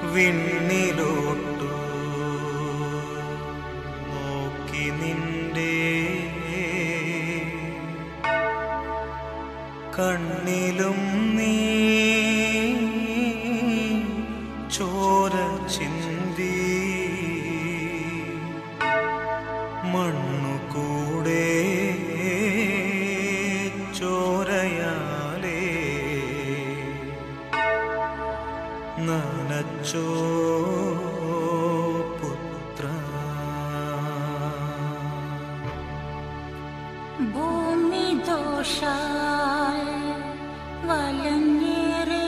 വിണ്ണിലോട്ടു നോക്കി നിന്റെ കണ്ണിലും നീ ചോര ചിന്തി മണ്ണുകൂടെ ചോരയാലേ നനച്ചോ പുത്ര ഭൂമി ദോഷാൽ വലഞ്ഞേറെ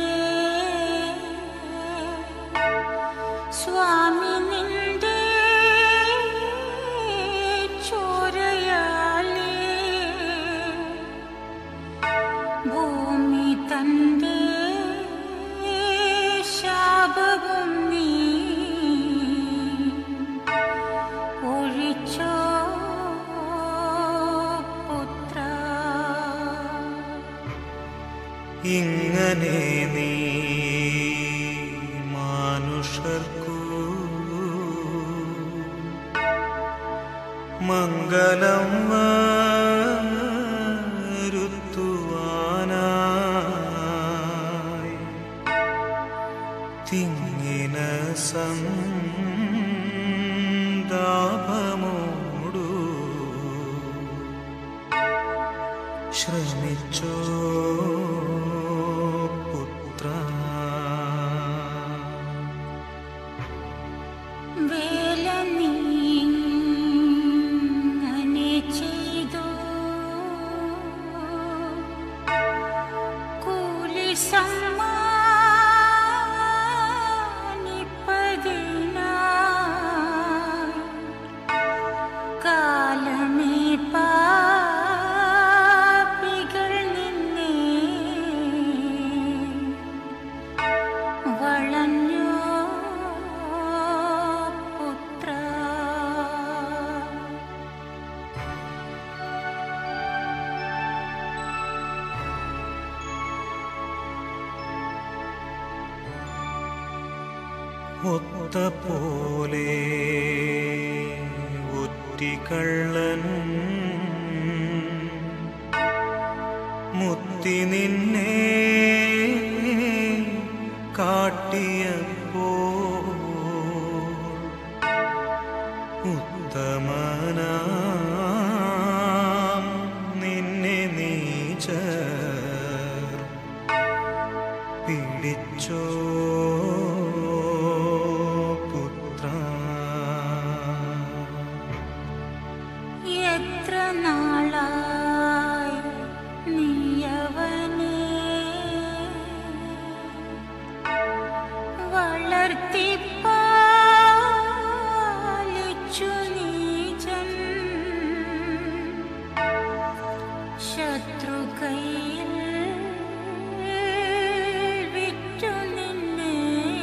സ്വാമി നിന്റെ ചോരയാലേ ഭൂമി തന്റെ ശാപവും നീ ഒഴിച്ചോ പുത്ര ഇങ്ങനെ നീ മാനുഷർക്കു മംഗളം വരുത്തുവാനായി തിങ്ങിന സന്താപമോടു ശ്രമിച്ചോ പുത്ര വേല നീങ്ങനെ ചെയ്തു കൂലി സമ്മാനിപ്പതിനായി കാലമേ പാപികൾ നിന്നെ വളഞ്ഞോ പുത്ര ഒത്ത പോലെ ഒറ്റിക്കള്ളൻ മുത്തി നിന്നെ കാട്ടിയപ്പോ ഉത്തമനാം നിന്നെ നീച്ച പിടിച്ചോ പുത്ര എത്ര നാളായി നീയവനെ വളർത്തിപ്പാലിച്ചു നീചൻ ശത്രുകൈയിൽ വിറ്റു നിന്നെ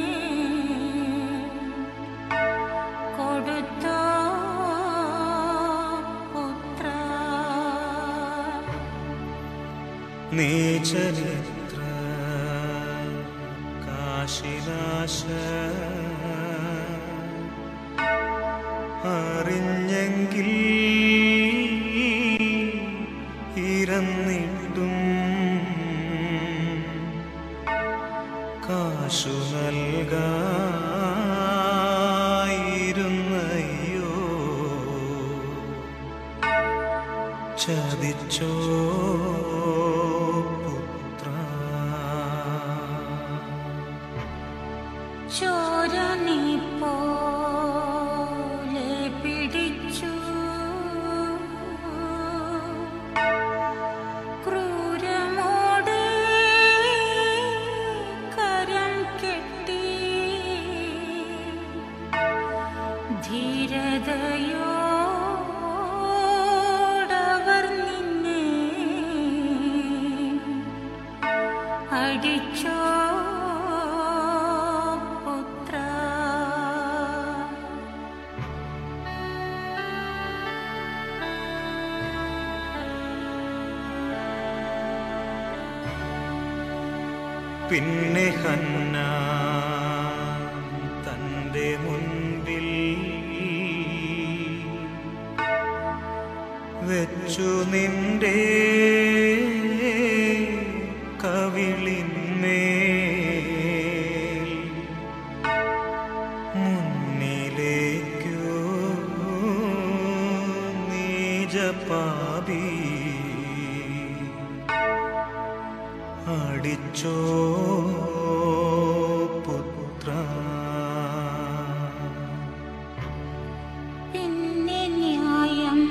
കൊടുത്തോ പുത്ര നീ ചരിത്ര കാശിനാശ അറിഞ്ഞെങ്കിൽ ഇരന്നിട്ടും കാശു നൽകായിരുന്നയ്യോ ചതിച്ചോ പുത്ര ചോര നീ പോലെ പിടിച്ചു ക്രൂരമോടെ കരം കെട്ടി ധീരതയോടവർ നിന്നെ അടിച്ചോ പുത്ര പിന്നെ ഹന്ന വച്ചു നിന്റെ കവിളിന്മേൽ മുന്നിലേക്കു നീജപാപി അടിച്ചോ പുത്ര. പിന്നെ ന്യായം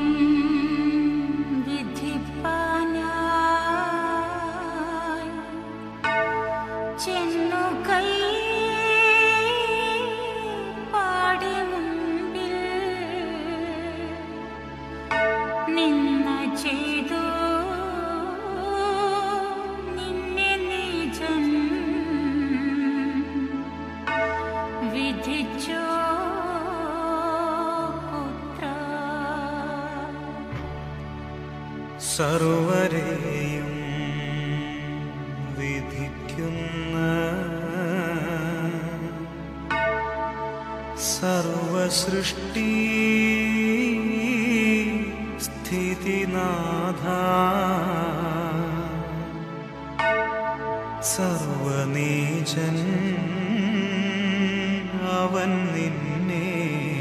വിധിപ്പാനായി ചെന്നു കൈ പാടി മുമ്പിൽ നിന്ന ചെയ്തു നിന്നെ നീചൻ വിധിച്ചോ പുത്ര. സർവരെയും വിധിക്കുന്ന സർവസൃഷ്ടി സ്ഥിതിനാഥ സർവനീചൻ അവൻ നിന്നെ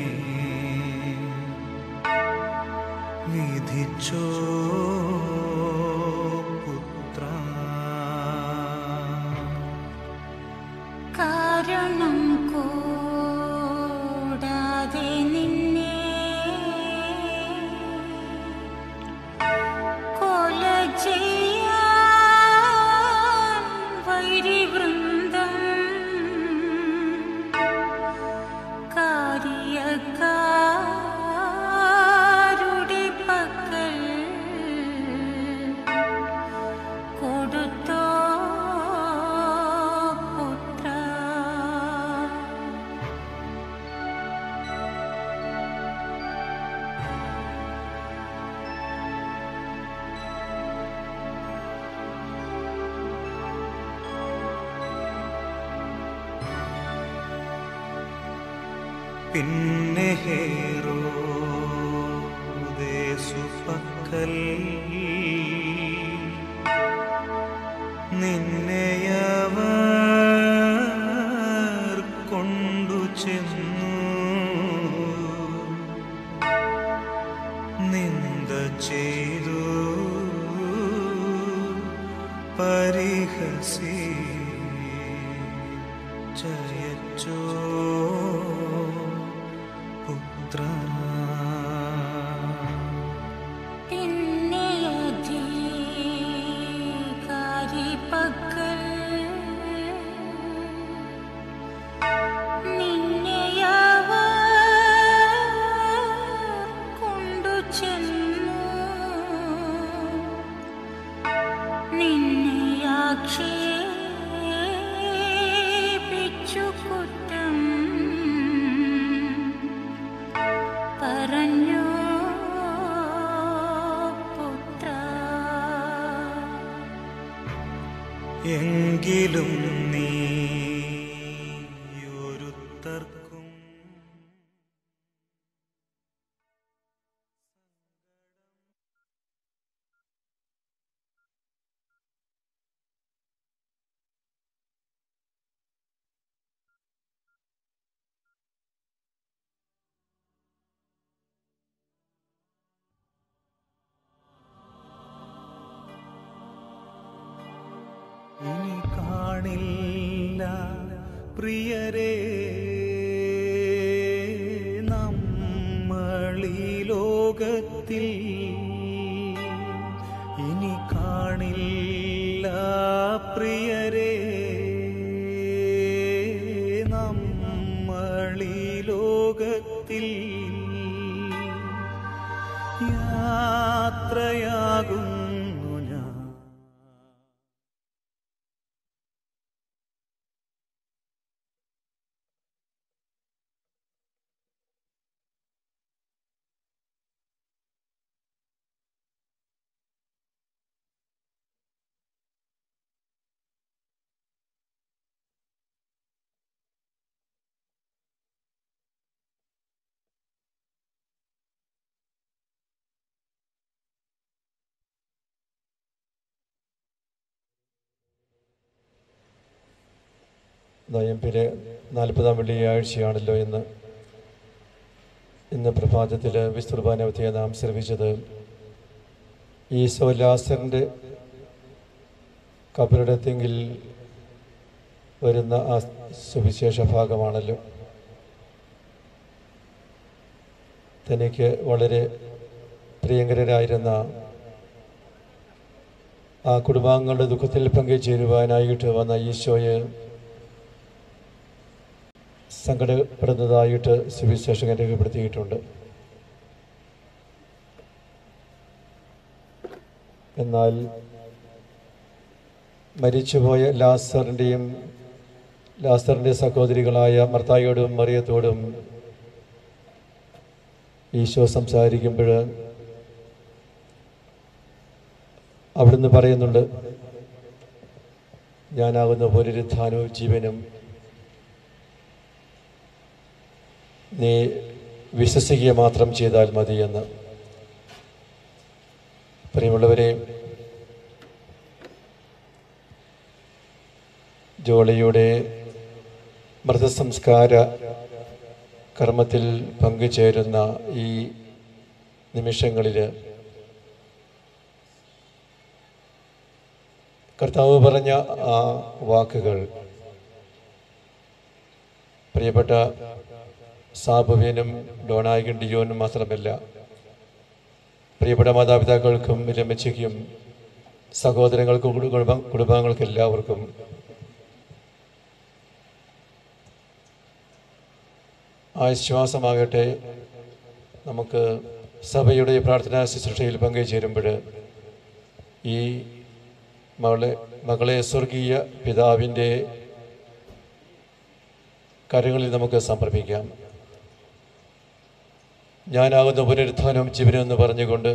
വിധിച്ചോ പുത്ര. കാരണം കൂടാതെ നിന്നെ കൊല ചെയ്യാൻ വൈരിവൃന്ദം കാര്യക്കാരുടെ പക്കൽ കൊടുത്തോ പുത്ര. പിന്നെ ഹേരോദേസു പക്കൽ നിന്നെയവർ കൊണ്ടു ചെന്നു നിന്ദ ചെയ്തു പരിഹസി ജയച്ചോ പുത്ര. പിന്നെ അധികാരി പക്കൽ നിന്നെയവർ കൊണ്ടു ചെന്നു നിന്നെ ആക്ഷേപിച്ചു കുറ്റം പറഞ്ഞു പുത്ര. എങ്കിലും നീ ഒരുത്തർക്കും ഇനി കാണില്ല പ്രിയരേ നമ്മളീ ലോകത്തിൽ. ഇനി കാണില്ല പ്രിയരേ നമ്മളീ ലോകത്തിൽ. യാത്രയാകുന്നു ഞാൻ. നൊയമ്പിലെ 40-ാം വെള്ളിയാഴ്ചയാണല്ലോ ഇന്ന് പ്രഭാതത്തിൽ വിസ്തുർബാനവധിയെ നാം ശ്രവിച്ചത് ഈശോ ലാസറിൻ്റെ കബറിടത്തെങ്കിൽ വരുന്ന ആ സുവിശേഷ ഭാഗമാണല്ലോ. തനിക്ക് വളരെ പ്രിയങ്കരായിരുന്ന ആ കുടുംബാംഗങ്ങളുടെ ദുഃഖത്തിൽ പങ്കുചേരുവാനായിട്ട് വന്ന ഈശോയെ സങ്കടപ്പെടുന്നതായിട്ട് സുവിശേഷകൻ രേഖപ്പെടുത്തിയിട്ടുണ്ട്. എന്നാൽ മരിച്ചുപോയ ലാസറിൻ്റെ സഹോദരികളായ മർത്തായോടും മറിയത്തോടും ഈശോ സംസാരിക്കുമ്പോൾ അവിടുന്ന് പറയുന്നുണ്ട്, ഞാനാകുന്ന പുനരുത്ഥാനവും ജീവനും, നീ വിശ്വസിക്കുക മാത്രം ചെയ്താൽ മതിയെന്ന്. പ്രിയമുള്ളവരെ, ജോളിയുടെ മൃതസംസ്കാര കർമ്മത്തിൽ പങ്കുചേരുന്ന ഈ നിമിഷങ്ങളിൽ കർത്താവ് പറഞ്ഞ ആ വാക്കുകൾ പ്രിയപ്പെട്ട സാബുവിനും ഡോണായിക്കും ഡിയോനും മാത്രമല്ല, പ്രിയപ്പെട്ട മാതാപിതാക്കൾക്കും രമച്ചയ്ക്കും സഹോദരങ്ങൾക്കും കുടുംബാംഗങ്ങൾക്കും എല്ലാവർക്കും ആശ്വാസമാകട്ടെ. നമുക്ക് സഭയുടെ പ്രാർത്ഥനാ ശുശ്രൂഷയിൽ പങ്കുചേരുമ്പോൾ ഈ മകളെ സ്വർഗീയ പിതാവിൻ്റെ കരങ്ങളിൽ നമുക്ക് സമർപ്പിക്കാം. ഞാനാകുന്ന പുനരുത്ഥാനവും ജീവനും എന്ന് പറഞ്ഞുകൊണ്ട്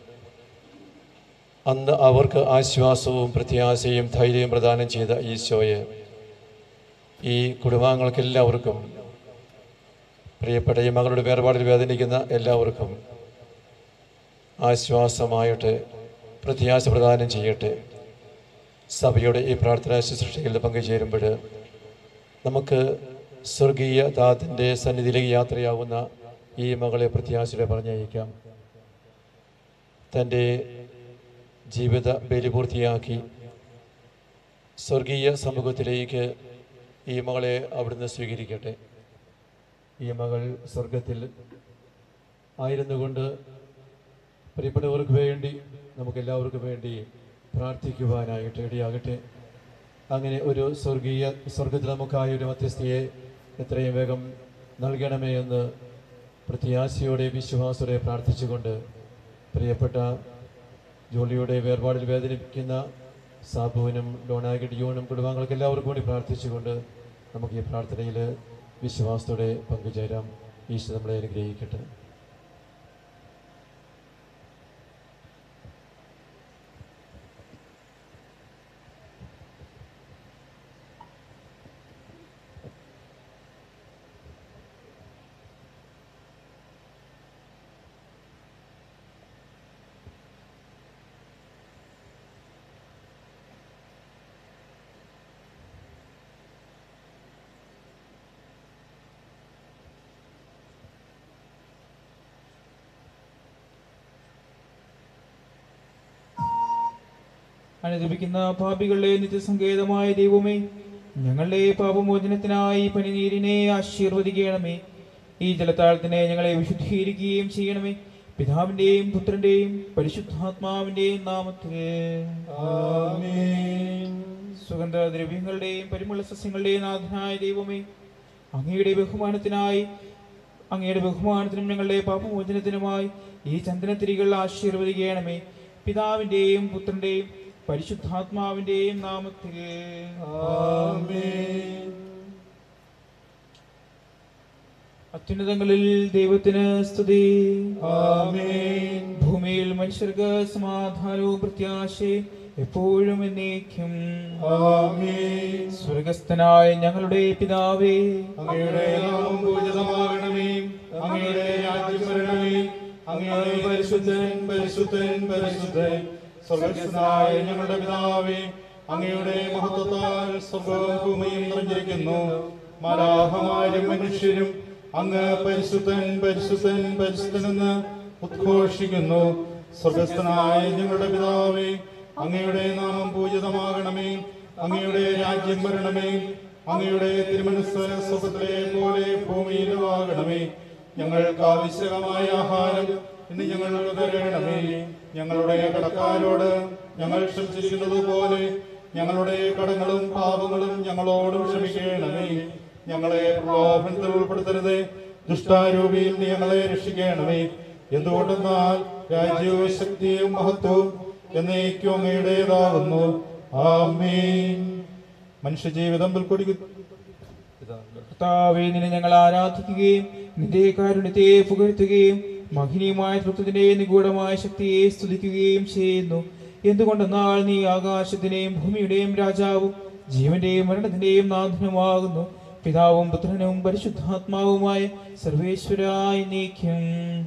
അന്ന് അവർക്ക് ആശ്വാസവും പ്രത്യാശയും ധൈര്യവും പ്രദാനം ചെയ്ത ഈശോയെ ഈ കുടുംബാംഗങ്ങൾക്കെല്ലാവർക്കും, പ്രിയപ്പെട്ട ഈ മകളുടെ വേർപാടിൽ വേദനിക്കുന്ന എല്ലാവർക്കും ആശ്വാസമായിട്ട് പ്രത്യാശ പ്രദാനം ചെയ്യട്ടെ. സഭയുടെ ഈ പ്രാർത്ഥനാ ശുശ്രൂഷയിൽ പങ്കുചേരുമ്പോൾ നമുക്ക് സ്വർഗീയ താതൻ്റെ സന്നിധിയിലേക്ക് യാത്രയാവുന്ന ഈ മകളെ പ്രത്യാശയോടെ പറഞ്ഞയക്കാം. തൻ്റെ ജീവിത ബലി പൂർത്തിയാക്കി സ്വർഗീയ സമൂഹത്തിലേക്ക് ഈ മകളെ അവിടുന്ന് സ്വീകരിക്കട്ടെ. ഈ മകൾ സ്വർഗത്തിൽ ആയിരുന്നു കൊണ്ട് പ്രിയപ്പെട്ടവർക്ക് വേണ്ടി, നമുക്കെല്ലാവർക്കും വേണ്ടി പ്രാർത്ഥിക്കുവാനായിട്ട് ഇടയാകട്ടെ. അങ്ങനെ ഒരു സ്വർഗത്തിൽ നമുക്കായ ഒരു മധ്യസ്ഥയെ എത്രയും വേഗം നൽകണമേ എന്ന് പ്രത്യാശയോടെ വിശ്വാസത്തോടെ പ്രാർത്ഥിച്ചുകൊണ്ട് പ്രിയപ്പെട്ട ജോളിയുടെ വേർപാടിൽ വേദനിപ്പിക്കുന്ന സാബുവിനും ഡോണാഗിഡിയോനും കുടുംബാംഗങ്ങൾക്ക് എല്ലാവർക്കും കൂടി പ്രാർത്ഥിച്ചുകൊണ്ട് നമുക്ക് ഈ പ്രാർത്ഥനയിൽ വിശ്വാസത്തോടെ പങ്കുചേരാം. ഈശോ നമ്മളെ അനുഗ്രഹിക്കട്ടെ. അനുദപിക്കുന്ന പാപികളുടെ നിത്യസങ്കേതമായ ദൈവമേ, ഞങ്ങളുടെ പാപമോചനത്തിനായി പനിനീരിനെ ആശീർവദിക്കണമേ. ഈ ജലത്താളത്തിനെ ഞങ്ങളെ വിശുദ്ധീകരിക്കുകയും ചെയ്യണമേ. പിതാവിന്റെയും പുത്രന്റെയും പരിശുദ്ധാത്മാവിന്റെയും നാമത്തിൽ ആമേൻ. സുഗന്ധദ്രവ്യങ്ങളുടെയും പരിമള സസ്യങ്ങളുടെയും നാഥനായ ദൈവമേ, അങ്ങയുടെ ബഹുമാനത്തിനും ഞങ്ങളുടെ പാപമോചനത്തിനുമായി ഈ ചന്ദനത്തിരികൾ ആശീർവദിക്കണമേ. പിതാവിന്റെയും പുത്രന്റെയും പരിശുദ്ധാത്മാവിന്റെയും നാമത്തിൽ ആമേൻ. അത്യുന്നതങ്ങളിൽ ദൈവത്തിന് സ്തുതി. ആമേൻ. ഭൂമിയിൽ മനുഷ്യർക്ക് സമാധാനവും പ്രത്യാശയും എപ്പോഴും എന്നേക്കും. ആമേൻ. സ്വർഗസ്ഥനായ ഞങ്ങളുടെ പിതാവേ, അങ്ങയുടെ നാമം പൂജിതമാകണമേ. അങ്ങയുടെ രാജ്യം വരണമേ. അങ്ങയുടെ പരിശുദ്ധൻ പരിശുദ്ധൻ പരിശുദ്ധൻ. സ്വർഗസ്ഥനായ ഞങ്ങളുടെ പിതാവേ, അങ്ങയുടെ മഹത്വത്താൽ സ്വർഗ്ഗവും ഭൂമിയും നിറഞ്ഞിരിക്കുന്നു. മാലാഖമാരും മനുഷ്യരും അങ്ങ് പരിശുദ്ധൻ പരിശുദ്ധൻ പരിശുദ്ധനെന്ന് ഉദ്ഘോഷിക്കുന്നു. സ്വർഗസ്ഥനായ ഞങ്ങളുടെ പിതാവേ, അങ്ങയുടെ നാമം പൂജിതമാകണമേ. അങ്ങയുടെ രാജ്യം വരണമേ. അങ്ങയുടെ തിരുമനസ്സ് സ്വർഗ്ഗത്തിലെ പോലെ ഭൂമിയിലും ആകണമേ. ഞങ്ങൾക്ക് ആവശ്യകമായ ആഹാരം ഇന്ന് ഞങ്ങൾക്ക് തരണമേ. ഞങ്ങളുടെ കടക്കാരോട് ഞങ്ങൾ ക്ഷമിച്ചിരിക്കുന്നത് പോലെ ഞങ്ങളുടെ കടങ്ങളും പാപങ്ങളും ഞങ്ങളോടും ക്ഷമിക്കണമേ. ഞങ്ങളെ പ്രലോഭനത്തിൽ ഉൾപ്പെടുത്തരുതേ, ദുഷ്ടാരൂപിയിൽ നീ ഞങ്ങളെ രക്ഷിക്കണമേ. എന്തുകൊണ്ടെന്നാൽ രാജ്യവും ശക്തിയും മഹത്വവും എന്നേക്കും അങ്ങയുടേതാകുന്നു. ആമേൻ. മനുഷ്യജീവിതം കർത്താവേ, നിന്നെ ഞങ്ങൾ ആരാധിക്കുകയും നിന്റെ കാരുണ്യത്തെ പുകഴ്ത്തുകയും മഹിനീയമായ തൃത്വത്തിന്റെ നിഗൂഢമായ ശക്തിയെ സ്തുതിക്കുകയും ചെയ്യുന്നു. എന്തുകൊണ്ടെന്നാൽ നീ ആകാശത്തിന്റെയും ഭൂമിയുടെയും രാജാവും ജീവന്റെയും മരണത്തിന്റെയും നാഥനുമാകുന്നു. പിതാവും പുത്രനും പരിശുദ്ധാത്മാവുമായ സർവേശ്വരായി നീക്കും.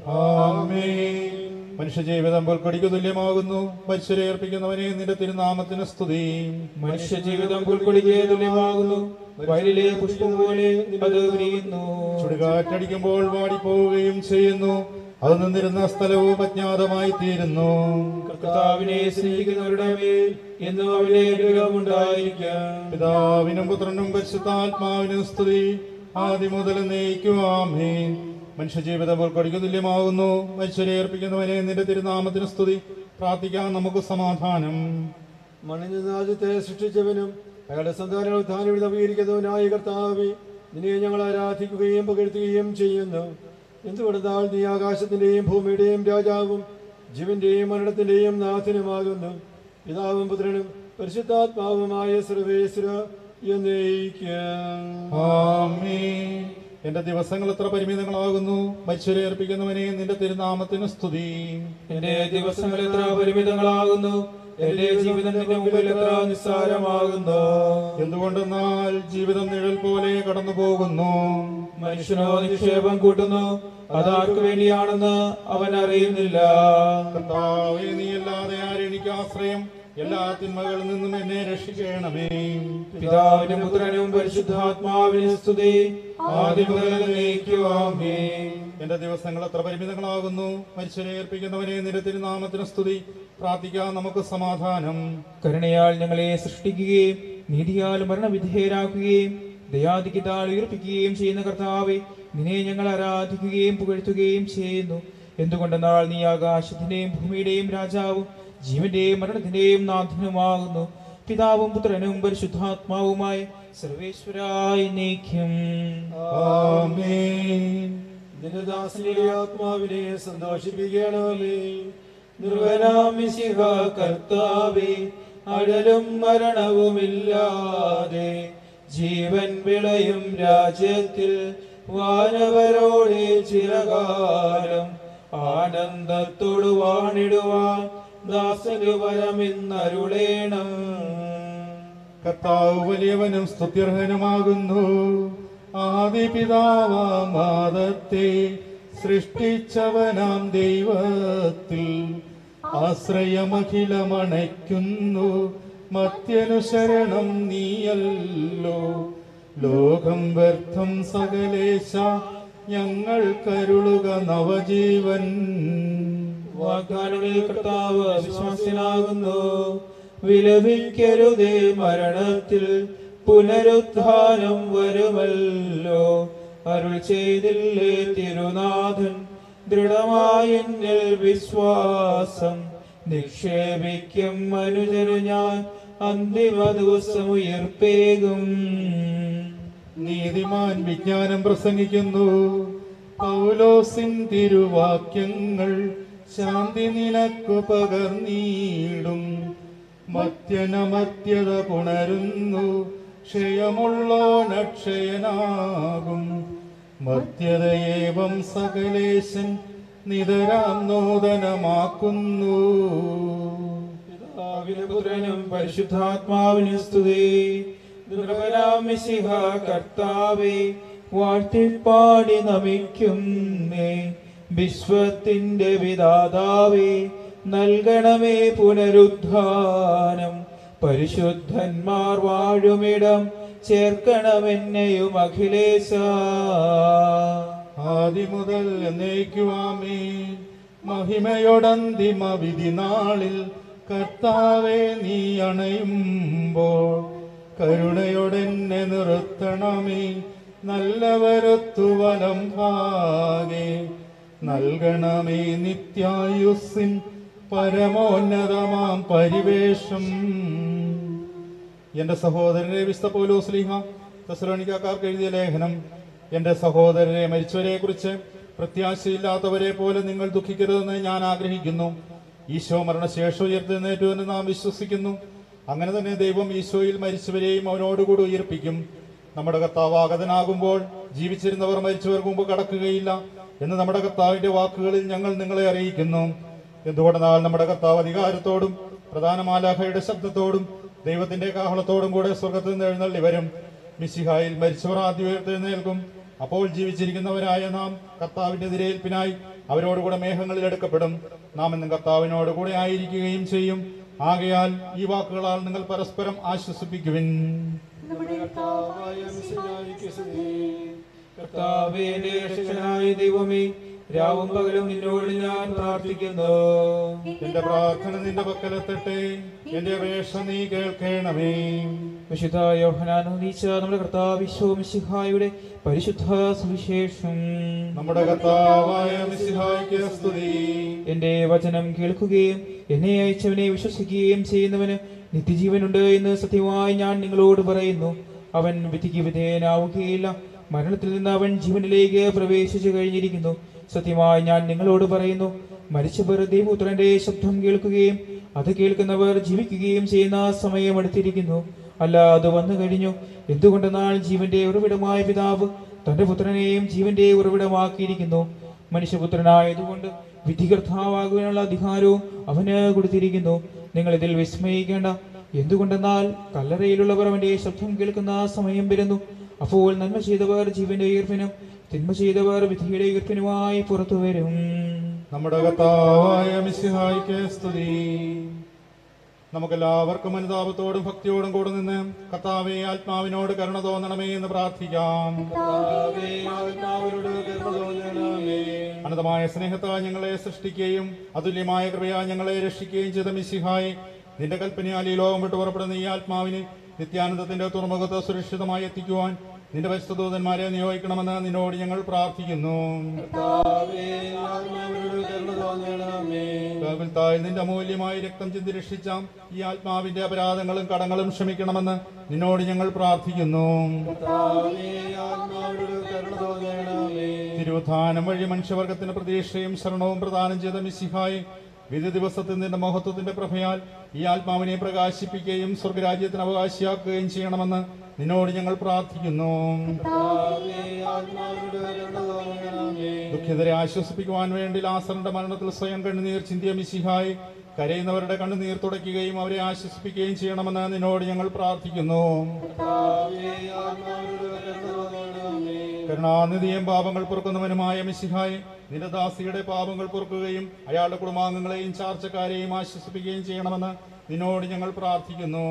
ആമേൻ. മനുഷ്യജീവിതം പുൽക്കൊടിക്ക് തുല്യമാകുന്നു. മനുഷ്യരെ അർപ്പിക്കുന്നവനെ നിന്റെ തിരുനാമത്തിന് സ്തുതി. മനുഷ്യജീവിതം പുൽക്കൊടിക്ക് തുല്യമാകുന്നു. വയലിലെ പുഷ്പം പോലെ അത് വിരിയുന്നു. ചുടുകാറ്റടിക്കുമ്പോൾ വാടിപ്പോവുകയും ചെയ്യുന്നു. അത് നിന്നിരുന്ന സ്ഥലവും അജ്ഞാതമായി തീരുന്നു. കർത്താവിനെ സ്നേഹിക്കുന്നവരുടെ മേൽ എന്നും അവന്റെ അനുഗ്രഹം ഉണ്ടായിരിക്കാം. പിതാവിനും പുത്രനും പരിശുദ്ധാത്മാവിനും സ്തുതി, ആദ്യം മുതൽ എന്നേക്കും. ആമേൻ. മനുഷ്യജീവിതം പുൽക്കൊടിക്ക് തുല്യമാകുന്നു. മനുഷ്യരെ അർപ്പിക്കുന്നവനെ നിന്റെ തിരുനാമത്തിന് സ്തുതി. പ്രാർത്ഥിക്കാൻ നമുക്ക് സമാധാനം. മണ്ണിൽ രാജ്യത്തെ സൃഷ്ടിച്ചവനും അയാളുടെ സന്താനങ്ങൾ ഉദ്ധാനം നവീകരിക്കുന്നവനായ കർത്താവേ, നിന്നെ ഞങ്ങൾ ആരാധിക്കുകയും പുകഴ്ത്തുകയും ചെയ്യുന്നു. എന്തുകൊണ്ടെന്നാൽ നീ ആകാശത്തിന്റെയും ഭൂമിയുടെയും രാജാവും ജീവന്റെയും മരണത്തിന്റെയും നാഥനുമാകുന്നു. പിതാവും പുത്രനും പരിശുദ്ധാത്മാവുമായ സർവേശ്വര എന്നേക്കും. ആമേൻ. എന്റെ ദിവസങ്ങൾ എത്ര പരിമിതങ്ങളാകുന്നു. മനുഷ്യരെ അർപ്പിക്കുന്നവനെ നിന്റെ തിരുനാമത്തിന് സ്തുതി. എന്റെ ദിവസങ്ങൾ എത്ര പരിമിതങ്ങളാകുന്നു. എന്റെ ജീവിതം നിന്റെ മുമ്പിൽ എത്ര നിസ്സാരമാകുന്നു. എന്തുകൊണ്ടെന്നാൽ ജീവിതം നിഴൽ പോലെ കടന്നു പോകുന്നു. മനുഷ്യനോ നിക്ഷേപം കൂട്ടുന്നു, അതാർക്കു വേണ്ടിയാണെന്ന് അവൻ അറിയുന്നില്ല. കർത്താവേ, നീ അല്ലാതെ ആരെനിക്ക് ആശ്രയം. എല്ലാ തിന്മകളിൽ നിന്നും എന്നെ രക്ഷിക്കണമേ. പിതാവിനും പുത്രനും പരിശുദ്ധാത്മാവിനും സ്തുതി, ആദ്യം മുതൽ എന്നേക്കും. ആമേൻ. എന്റെ ദിവസങ്ങൾ എത്ര പരിമിതങ്ങളാകുന്നു. മനുഷ്യരെ ഏൽപ്പിക്കുന്നവനെ നിന്റെ തിരുനാമത്തിന് സ്തുതി. പ്രാർത്ഥിക്കാൻ നമുക്ക് സമാധാനം. കരുണയാൽ ഞങ്ങളെ സൃഷ്ടിക്കുകയും നീതിയാൽ മരണവിധേയരാക്കുകയും ദയാധിക്യത്താൽ ഉയർപ്പിക്കുകയും ചെയ്യുന്ന കർത്താവേ, നിന്നെ ഞങ്ങൾ ആരാധിക്കുകയും പുകഴ്ത്തുകയും ചെയ്യുന്നു. എന്തുകൊണ്ടെന്നാൽ നീ ആകാശത്തിന്റെയും ഭൂമിയുടെയും രാജാവും ജീവന്റെയും മരണത്തിന്റെയും നാഥനുമാകുന്നു. പിതാവും പുത്രനും പരിശുദ്ധാത്മാവുമായ സർവേശ്വരായി നീക്കും. ആമേൻ. നിന്റെ ദാസന്റെ ആത്മാവിനെ സന്തോഷിപ്പിക്കണമേ. നിർവനാമിശിഹ കർത്താവേ, അഴലും മരണവുമില്ലാതെ ജീവൻ വിളയും രാജ്യത്തിൽ വാനവരോടെ ചിരകാലം ആനന്ദത്തോടു വാണിടുവാൻ ദാസനു വരമെന്നരുളേണം. കർത്താവ് വലിയവനും സ്തുത്യർഹനുമാകുന്നു. ആദി പിതാവാദത്തെ സൃഷ്ടിച്ചവനാം ദൈവത്തിൽ ആശ്രയമഖിലമണയ്ക്കുന്നു. മത്യനു ശരണം നീയല്ലോ. ലോകം വ്യർത്ഥം സകലേശ, ഞങ്ങൾ കരുളുക നവജീവൻ. വാഗ്ദാനങ്ങളിൽ കർത്താവ് വിശ്വാസ്യനാകുന്നു. വിലപിക്കരുതേ, മരണത്തിൽ പുനരുത്ഥാനം വരുമല്ലോ. അരുൾ ചെയ്തില്ലേ തിരുനാഥൻ, ദൃഢമായ എന്നിൽ വിശ്വാസം നിക്ഷേപിക്കും മനുജനു ഞാൻ അന്തിമ ദിവസം ഉയർപ്പേകും. നീതിമാൻ വിജ്ഞാനം പ്രസംഗിക്കുന്നു. പൗലോസിൻ തിരുവാക്യങ്ങൾ ശാന്തി നിനക്കു പകർന്നീടും. മത്യനമത്യത പുണരുന്നു, ക്ഷയമുള്ളോനക്ഷയനാകും. മത്യതയേവം സകലേശൻ നിതരാം നൂതനമാക്കുന്നു. പിതാവിനും പുത്രനും പരിശുദ്ധാത്മാവിനും സ്തുതി. നിർവനാമിശിഹ കർത്താവേ, വാഴ്ത്തിപ്പാടി നമിക്കുന്നേ. വിശ്വത്തിന്റെ വിധാതാവേ, നൽകണമേ പുനരുദ്ധാനം. പരിശുദ്ധന്മാർ വാഴുമിടം ചേർക്കണമെന്നെയും അഖിലേശ. ആദിമുതൽ എന്നേക്കുവാമേ. മഹിമയോടന്തിമ വിധി നാളിൽ കർത്താവേ നീ അണയുമ്പോൾ കരുണയോടെന്നെ നിർത്തണമേ. നല്ലവരൊത്തു വലം ഭാഗേ നൽകണമേ നിത്യായുസ്സിൻ പരമോന്നതമാം പരിവേഷം. എന്റെ സഹോദരരെ, വിശുദ്ധ പൗലോസ് ശ്ലീഹ തെസ്സലോനിക്കക്കാർക്ക് എഴുതിയ ലേഖനം. എന്റെ സഹോദരരെ, മരിച്ചവരെ കുറിച്ച് പ്രത്യാശയില്ലാത്തവരെ പോലെ നിങ്ങൾ ദുഃഖിക്കരുതെന്ന് ഞാൻ ആഗ്രഹിക്കുന്നു. ഈശോ മരണശേഷം ഉയർത്തെഴുന്നേറ്റു എന്ന് നാം വിശ്വസിക്കുന്നു. അങ്ങനെ തന്നെ ദൈവം ഈശോയിൽ മരിച്ചവരെയും അവനോടുകൂടി ഉയർപ്പിക്കും. നമ്മുടെ കർത്താവ് ആഗതനാകുമ്പോൾ ജീവിച്ചിരുന്നവർ മരിച്ചവർക്ക് മുമ്പ് കടക്കുകയില്ല എന്ന് നമ്മുടെ കർത്താവിന്റെ വാക്കുകളിൽ ഞങ്ങൾ നിങ്ങളെ അറിയിക്കുന്നു. എന്തുകൊണ്ടെന്നാൽ നമ്മുടെ കർത്താവ് അധികാരത്തോടും പ്രധാന മാലാഖയുടെ ശബ്ദത്തോടും ദൈവത്തിന്റെ കാഹളത്തോടും കൂടെ സ്വർഗത്തിൽ നിന്ന് എഴുന്നള്ളി വരും. മിശിഹായിൽ മരിച്ചവർ ആദ്യം ഉയർത്തെഴുന്നേൽക്കും. അപ്പോൾ ജീവിച്ചിരിക്കുന്നവരായ നാം കർത്താവിന്റെ എതിരേൽപ്പിനായി അവരോടുകൂടെ മേഘങ്ങളിൽ എടുക്കപ്പെടും. നാം എന്നും കർത്താവിനോട് കൂടെ ആയിരിക്കുകയും ചെയ്യും. ആകയാൽ ഈ വാക്കുകളാൽ നിങ്ങൾ പരസ്പരം ആശ്വസിപ്പിക്കുവിൻ. കർത്താവേ, രക്ഷകനായ ദൈവമേ, രാവും പകലും നിന്നോട് ഞാൻ പ്രാർത്ഥിക്കുന്നു. എന്റെ പ്രാർത്ഥന നിന്റെ പക്കലെത്തട്ടെ. എന്റെ അപേക്ഷ നീ കേൾക്കണമേ. വിശുദ്ധ യോഹന്നാൻ അറിയിച്ച നമ്മുടെ കർത്താവ് ഈശോ മിശിഹായുടെ പരിശുദ്ധ സുവിശേഷം. നമ്മുടെ കർത്താവായ മിശിഹായ്ക്ക് സ്തുതി. എന്റെ വചനം കേൾക്കുകയും എന്നെ അയച്ചവനെ വിശ്വസിക്കുകയും ചെയ്യുന്നവന് നിത്യജീവനുണ്ട് എന്ന് സത്യമായി ഞാൻ നിങ്ങളോട് പറയുന്നു. അവൻ വിധിക്ക് വിധേയനാവുകയില്ല. മരണത്തിൽ നിന്ന് അവൻ ജീവനിലേക്ക് പ്രവേശിച്ചു കഴിഞ്ഞിരിക്കുന്നു. സത്യമായി ഞാൻ നിങ്ങളോട് പറയുന്നു, മരിച്ചവർ ദൈവപുത്രന്റെ ശബ്ദം കേൾക്കുകയും അത് കേൾക്കുന്നവർ ജീവിക്കുകയും ചെയ്യുന്ന സമയം അടുത്തിരിക്കുന്നു. അല്ല, അത് വന്നു കഴിഞ്ഞു. എന്തുകൊണ്ടെന്നാൽ ജീവന്റെ ഉറവിടമായ പിതാവ് തന്റെ പുത്രനെയും ജീവന്റെ ഉറവിടമാക്കിയിരിക്കുന്നു. മനുഷ്യപുത്രനായതുകൊണ്ട് വിധികർത്താവാകുവാനുള്ള അധികാരവും അവന് കൊടുത്തിരിക്കുന്നു. നിങ്ങൾ ഇതിൽ വിസ്മയിക്കേണ്ട. എന്തുകൊണ്ടെന്നാൽ കല്ലറയിലുള്ളവർ അവന്റെ ശബ്ദം കേൾക്കുന്ന സമയം വരുന്നു. അപ്പോൾ നന്മ ചെയ്തവർ ജീവന്റെ ഉയർപ്പിനും തിന്മ ചെയ്തവർ വിധിയുടെ ഉയർപ്പിനുമായി പുറത്തു വരും. നമ്മുടെ കർത്താവായ മിശിഹായ്ക്ക് സ്തുതി. നമുക്കെല്ലാവർക്കും അനുതാപത്തോടും ഭക്തിയോടും കൂടെ നിന്ന് കർത്താവേ, ആത്മാവിനോട് കരുണ തോന്നണമേ എന്ന് പ്രാർത്ഥിക്കാം. അനന്തമായ സ്നേഹത്താൽ ഞങ്ങളെ സൃഷ്ടിക്കുകയും അതുല്യമായ കൃപയാൽ ഞങ്ങളെ രക്ഷിക്കുകയും ചെയ്ത മിശിഹായെ, നിന്റെ കൽപ്പനയാൽ ഈ ലോകം വിട്ടു പുറപ്പെടുന്ന ഈ ആത്മാവിനെ നിത്യാനന്ദത്തിന്റെ തുറമുഖത്ത് സുരക്ഷിതമായി എത്തിക്കുവാൻ നിന്റെ പരിശുദ്ധ ദൂതന്മാരെ നിയോഗിക്കണമെന്ന് നിന്നോട് ഞങ്ങൾ പ്രാർത്ഥിക്കുന്നു. നിന്റെ അമൂല്യമായ രക്തം ചിന്തി രക്ഷിച്ച ഈ ആത്മാവിന്റെ അപരാധങ്ങളും കടങ്ങളും ക്ഷമിക്കണമെന്ന് നിന്നോട് ഞങ്ങൾ പ്രാർത്ഥിക്കുന്നു. തിരുവുത്ഥാനം വഴി മനുഷ്യവർഗത്തിന് പ്രതീക്ഷയും ശരണവും പ്രദാനം ചെയ്ത മിശിഹായെ, വിധി ദിവസത്തിൽ നിന്റെ മഹത്വത്തിന്റെ പ്രഭയാൽ ഈ ആത്മാവിനെ പ്രകാശിപ്പിക്കുകയും സ്വർഗരാജ്യത്തിന് അവകാശിയാക്കുകയും ചെയ്യണമെന്ന് നിന്നോട് ഞങ്ങൾ പ്രാർത്ഥിക്കുന്നു. ദുഃഖിതരെ ആശ്വസിപ്പിക്കുവാൻ വേണ്ടി ലാസറിന്റെ മരണത്തിൽ സ്വയം കണ്ണുനീർ ചിന്തിയ മിശിഹായെ, കരയുന്നവരുടെ കണ്ണുനീർ തുടയ്ക്കുകയും അവരെ ആശ്വസിപ്പിക്കുകയും ചെയ്യണമെന്ന് നിന്നോട് ഞങ്ങൾ പ്രാർത്ഥിക്കുന്നു. കരുണാനിധിയും പാപങ്ങൾ പൊറുക്കുന്നവനുമായ മിശിഹായെ, നിന്റെ ദാസിയുടെ പാപങ്ങൾ പൊറുക്കുകയും അയാളുടെ കുടുംബാംഗങ്ങളെയും ചാർച്ചക്കാരെയും ആശ്വസിപ്പിക്കുകയും ചെയ്യണമെന്ന് നിന്നോട് ഞങ്ങൾ പ്രാർത്ഥിക്കുന്നു.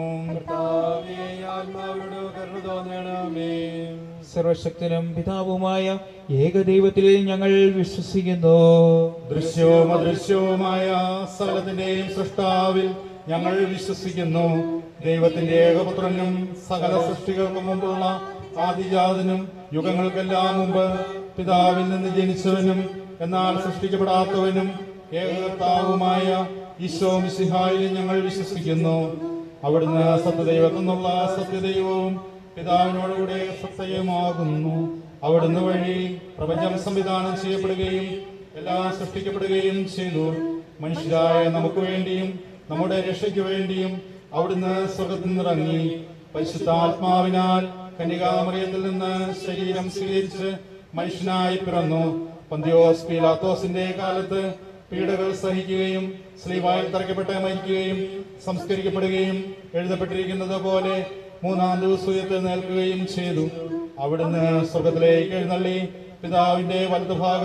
സർവശക്തനും പിതാവുമായ ഏകദൈവത്തിൽ ഞങ്ങൾ വിശ്വസിക്കുന്നു. ദൃശ്യവും അദൃശ്യവുമായ സകലത്തിന്റെയും സൃഷ്ടാവിൽ ഞങ്ങൾ വിശ്വസിക്കുന്നു. ദൈവത്തിന്റെ ഏകപുത്രനും സകല സൃഷ്ടികൾക്കും മുമ്പുള്ള ആദിജാതനും യുഗങ്ങൾക്കെല്ലാം മുമ്പ് പിതാവിൽ നിന്ന് ജനിച്ചവനും എന്നാൽ സൃഷ്ടിക്കപ്പെടാത്തവനും ഏകകർത്താവുമായ ഈശോ മിശിഹായിൽ ഞങ്ങൾ വിശ്വസിക്കുന്നു. അവിടുന്ന് സത്യദൈവത്തിൽ നിന്നുള്ള സത്യദൈവവും പിതാവിനോടുകൂടെ സത്യവുമാകുന്നു. അവിടുന്ന് വഴി പ്രപഞ്ചം സംവിധാനം ചെയ്യപ്പെടുകയും എല്ലാം സൃഷ്ടിക്കപ്പെടുകയും ചെയ്തു. മനുഷ്യരായ നമുക്ക് വേണ്ടിയും നമ്മുടെ രക്ഷയ്ക്ക് വേണ്ടിയും അവിടുന്ന് സ്വർഗ്ഗത്തിൽ നിന്നിറങ്ങി. പരിശുദ്ധാത്മാവിനാൽ കന്യകാമറിയത്തിൽ നിന്ന് ശരീരം സ്വീകരിച്ച് മനുഷ്യനായി പിറന്നു. പന്തിയോസ് പീലാത്തോസിന്റെ കാലത്ത് പീഡകൾ സഹിക്കുകയും സ്ലീവായിൽ തറയ്ക്കപ്പെട്ട് മരിക്കുകയും സംസ്കരിക്കപ്പെടുകയും എഴുതപ്പെട്ടിരിക്കുന്നത് പോലെ മൂന്നാം ദിവസം ഉയർത്തെഴുന്നേൽക്കുകയും ചെയ്തു. അവിടുന്ന് സ്വർഗത്തിലേക്ക് എഴുന്നള്ളി പിതാവിന്റെ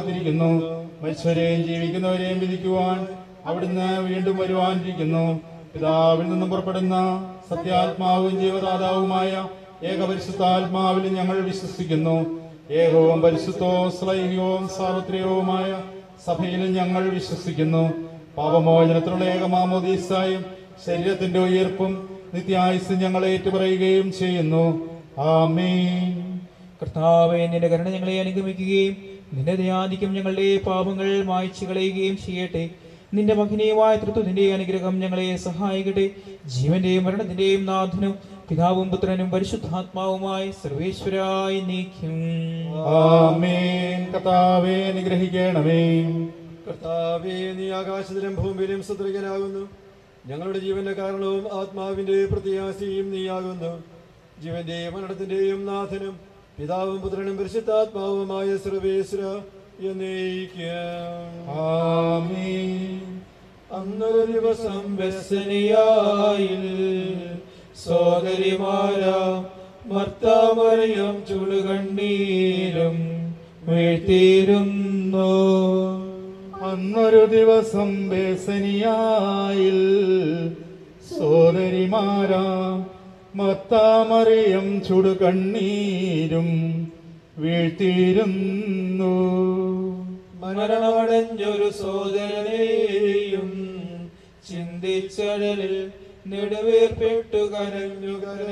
വലതുഭാഗത്തിരിക്കുന്നു. മരിച്ചവരെയും ജീവിക്കുന്നവരെയും വിധിക്കുവാൻ അവിടുന്ന് വീണ്ടും വരുവാനിരിക്കുന്നു. പിതാവിൽ നിന്നും പുറപ്പെടുന്ന സത്യാത്മാവും ജീവദാതാവുമായ ഏകപരിശുദ്ധാത്മാവിൽ ഞങ്ങൾ വിശ്വസിക്കുന്നു. ഏകവും പരിശുദ്ധവും ശ്ലൈഹികവും സാർവത്രികവുമായ സഭയിലും ഞങ്ങൾ വിശ്വസിക്കുന്നു. പാപമോചനത്തിനുള്ള ഏകമാമോദീസായും ശരീരത്തിന്റെ ഉയർപ്പും നിത്യായുസ് ഞങ്ങൾ ഏറ്റുപറയുകയും ചെയ്യുന്നു. ആമേൻ. കർത്താവേ, നിന്റെ കരുണ ഞങ്ങളെ അനുഗമിക്കുകയും നിന്റെ ദയാധിക്യം ഞങ്ങളുടെ പാപങ്ങൾ മായ്ച്ചു കളയുകയും ചെയ്യട്ടെ. നിന്റെ മഹിനീയമായ തൃത്വത്തിന്റെ അനുഗ്രഹം ഞങ്ങളെ സഹായിക്കട്ടെ. ജീവന്റെയും മരണത്തിന്റെയും നാഥനും പിതാവും പുത്രനും പരിശുദ്ധാത്മാവുമായി സർവേശ്വരായി നീക്കും. ആമേൻ. കർത്താവേ, അനുഗ്രഹിക്കണമേ. കർത്താവേ, നീ ആകാശത്തിലും ഭൂമിയിലും സുദൃഢനാകുന്നു. ഞങ്ങളുടെ ജീവന്റെ കാരണവും ആത്മാവിന്റെ പ്രത്യാശയും നീയാകുന്നു. ജീവന്റെയും മരണത്തിന്റെയും നാഥനും പിതാവും പുത്രനും പരിശുദ്ധാത്മാവുമായ സർവേശ്വര എന്നേക്കും. ആമേൻ. അന്നൊരു ദിവസം വ്യസനിയായിൽ സോദരിമാരാ മർത്താമറിയം ചുടുകണ്ണീരും വീഴ്ത്തിയിരുന്നു. അന്നൊരു ദിവസം ബേസനിയായിൽ സോദരിമാരാ മർത്താമറിയം ചുടുകണ്ണീരും വീഴ്ത്തിയിരുന്നു. മരണമടഞ്ഞൊരു സോദരനെയും ചിന്തിച്ചടലിൽ നെടുവേർപ്പെട്ടു കരഞ്ഞു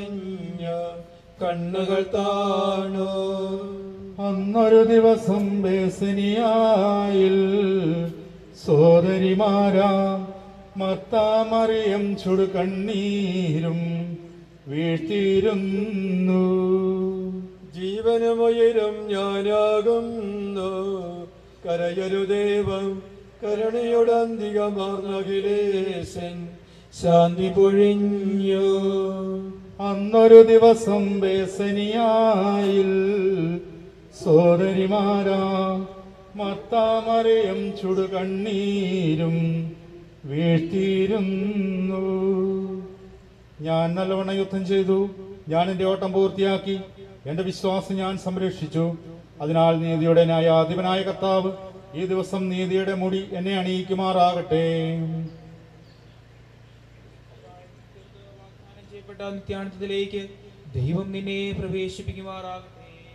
കണ്ണുകൾ താണു. അന്നൊരു ദിവസം ബേസനിയായിൽ സോദരിമാരാ മർത്താമറിയം ചുടുകണ്ണീരും വീഴ്ത്തിയിരുന്നു. ജീവനുമുയരും ഞാനാകുന്നു, കരയരുദേവം കരുണയുടന്തികമാർന്നഖിലേശൻ ശാന്തി പൊഴിഞ്ഞു. അന്നൊരു ദിവസം ബേസനിയായിൽ സോദരിമാരാ മർത്താമറിയം ചുടുകണ്ണീരും വീഴ്ത്തിയിരുന്നു. ഞാൻ നല്ലവണ്ണം യുദ്ധം ചെയ്തു, ഞാൻ എൻ്റെ ഓട്ടം പൂർത്തിയാക്കി, എൻ്റെ വിശ്വാസം ഞാൻ സംരക്ഷിച്ചു. അതിനാൽ നീതിയുടെ ന്യായാധിപനായ കർത്താവ് ഈ ദിവസം നീതിയുടെ മുടി എന്നെ അണിയിക്കുമാറാകട്ടെ. വാഗ്ദാനം ചെയ്യപ്പെട്ട നിത്യാനന്ദത്തിലേക്ക് ദൈവം നിന്നെ പ്രവേശിപ്പിക്കുമാറാകട്ടെ.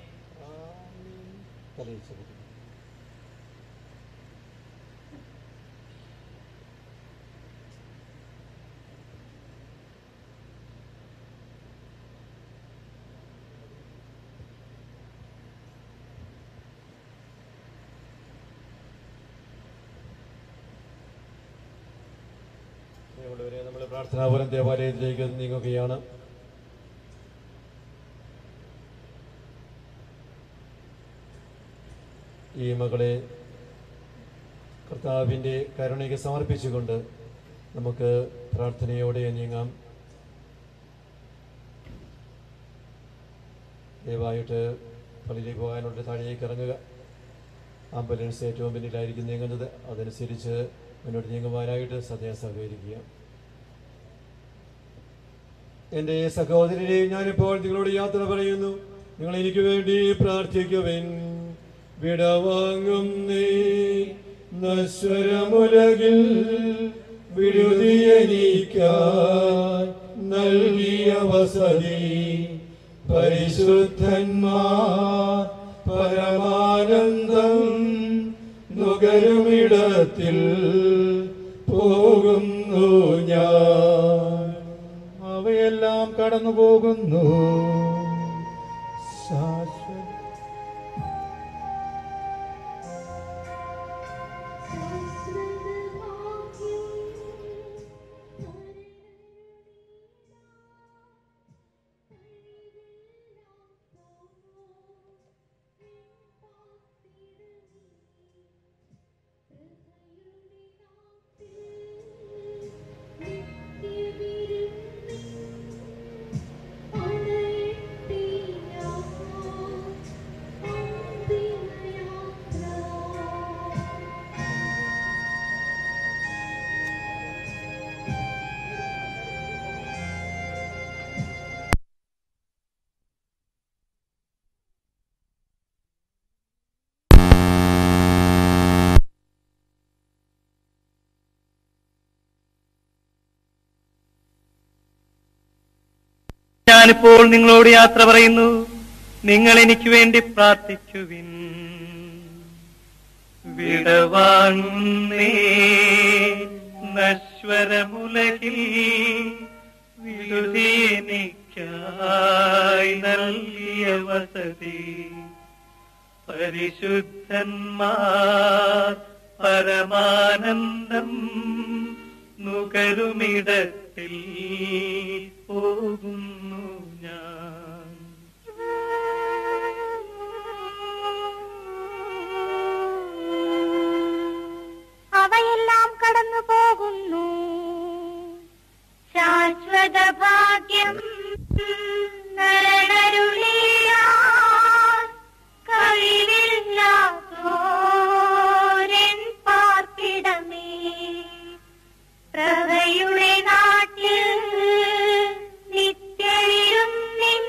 നമ്മൾ പ്രാർത്ഥനാപുരം ദേവാലയത്തിലേക്ക് നീങ്ങുകയാണ്. ഈ മകളെ കർത്താവിൻ്റെ കരുണയ്ക്ക് സമർപ്പിച്ചുകൊണ്ട് നമുക്ക് പ്രാർത്ഥനയോടെ നീങ്ങാം. ദയവായിട്ട് പള്ളിയിലേക്ക് പോകാനുള്ള താഴേക്ക് ഇറങ്ങുക. ആംബുലൻസ് ഏറ്റവും പിന്നിലായിരിക്കും നീങ്ങുന്നത്. അതനുസരിച്ച് മുന്നോട്ട് നീങ്ങുവാനായിട്ട് സദയം സഹകരിക്കുക. എൻ്റെ സഹോദരരെ, ഞാനിപ്പോൾ നിങ്ങളോട് യാത്ര പറയുന്നു. നിങ്ങൾ എനിക്ക് വേണ്ടി പ്രാർത്ഥിക്കുവിൻ. വിടവാങ്ങും നീ നശ്വരമുലകിൽ വിടുതിയെനിക്കായി നൽകിയ വസതി പരിശുദ്ധന്മാർ പരമാനന്ദം നുകരുമിടത്തിൽ പോകുന്നു ഞാൻ. അവയെല്ലാം കടന്നു പോകുന്നു. ഞാനിപ്പോൾ നിങ്ങളോട് യാത്ര പറയുന്നു. നിങ്ങൾ എനിക്ക് വേണ്ടി പ്രാർത്ഥിക്കുവിൻ. വിടവാങ്ങുന്നേ നശ്വരമുലകിൽ വിടുതീനിക്കായി നൽകിയ വസതി പരിശുദ്ധന്മാർ പരമാനന്ദം നുകരുമിടത്തിൽ പോകുന്നു ഞാൻ. അവയെല്ലാം കടന്നു പോകുന്നു. ശാശ്വത ഭാഗ്യം നരനരുളിയാൻ കഴിവില്ലാത്തോരൻ പാർപ്പിടമേ. പ്രഭയുടെ നാട്ടിൽ നിത്യവിരും നിൻ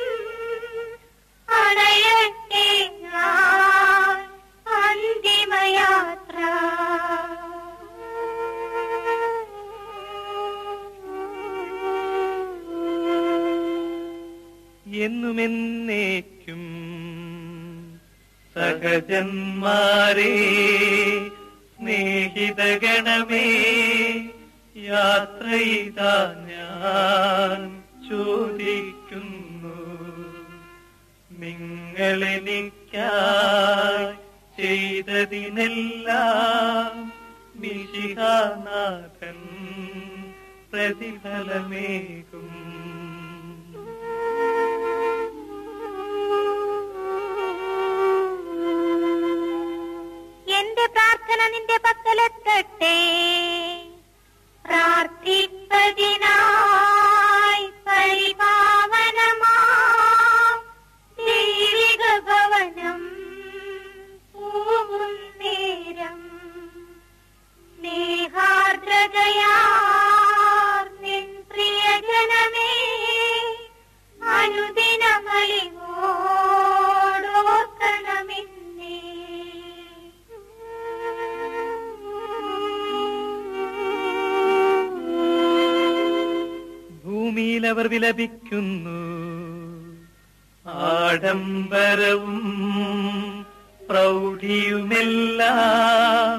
അണയട്ടെ ഞാൻ അന്തിമയാത്ര. എന്നുമെന്നേക്കും സഹജന്മാരെ സ്നേഹിതഗണമേ, യാത്രയിതാ ഞാൻ ചോദിക്കുന്നു. നിങ്ങളെനിക്കായി ചെയ്തതിനെല്ലാം മിശിഹാനാഥൻ പ്രതിഫലമേകും. എന്റെ പ്രാർത്ഥന നിന്റെ പക്കലെത്തട്ടെ. പ്രാർത്ഥിപ്പതിനായി പരിപാവനമാം ദൈവിക ഭവനം പോകും നേരം സ്നേഹാർദ്രതയാർ നിൻ പ്രിയജനമേ അനുദിനമലിവോടോർക്കണമെന്നേ. ഭൂമിയിൽ അവർ വിലപിക്കുന്നു. ആഡംബരവും പ്രൗഢിയുമെല്ലാം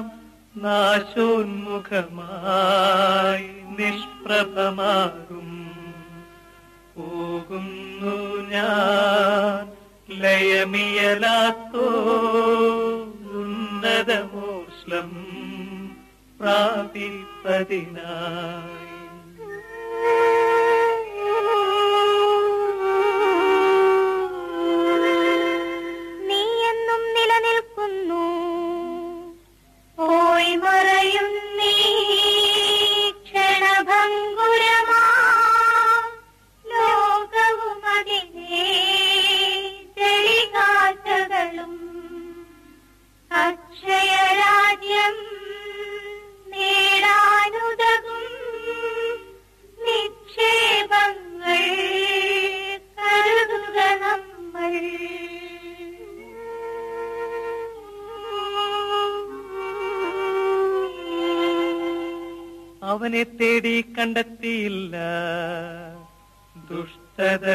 നാശോന്മുഖമായി നിഷ്പ്രഭമാകും. പോകുന്നു ഞാൻ ലയമിയലാത്തോ ഉന്നതമോഷ്ലം പ്രാപിപ്പതിനായി. നീ എന്നും നിലനിൽക്കുന്നു. പോയി മറയുന്നീ ക്ഷണഭംഗുരമാ ലോകവും അതിനെ ചെളികാറ്റകളും. അക്ഷയരാജ്യം നേടാനുതകും നിക്ഷേപങ്ങൾ കരുതുക നമ്മൾ. അവനെ തേടി കണ്ടെത്തിയില്ല. ദുഷ്ടത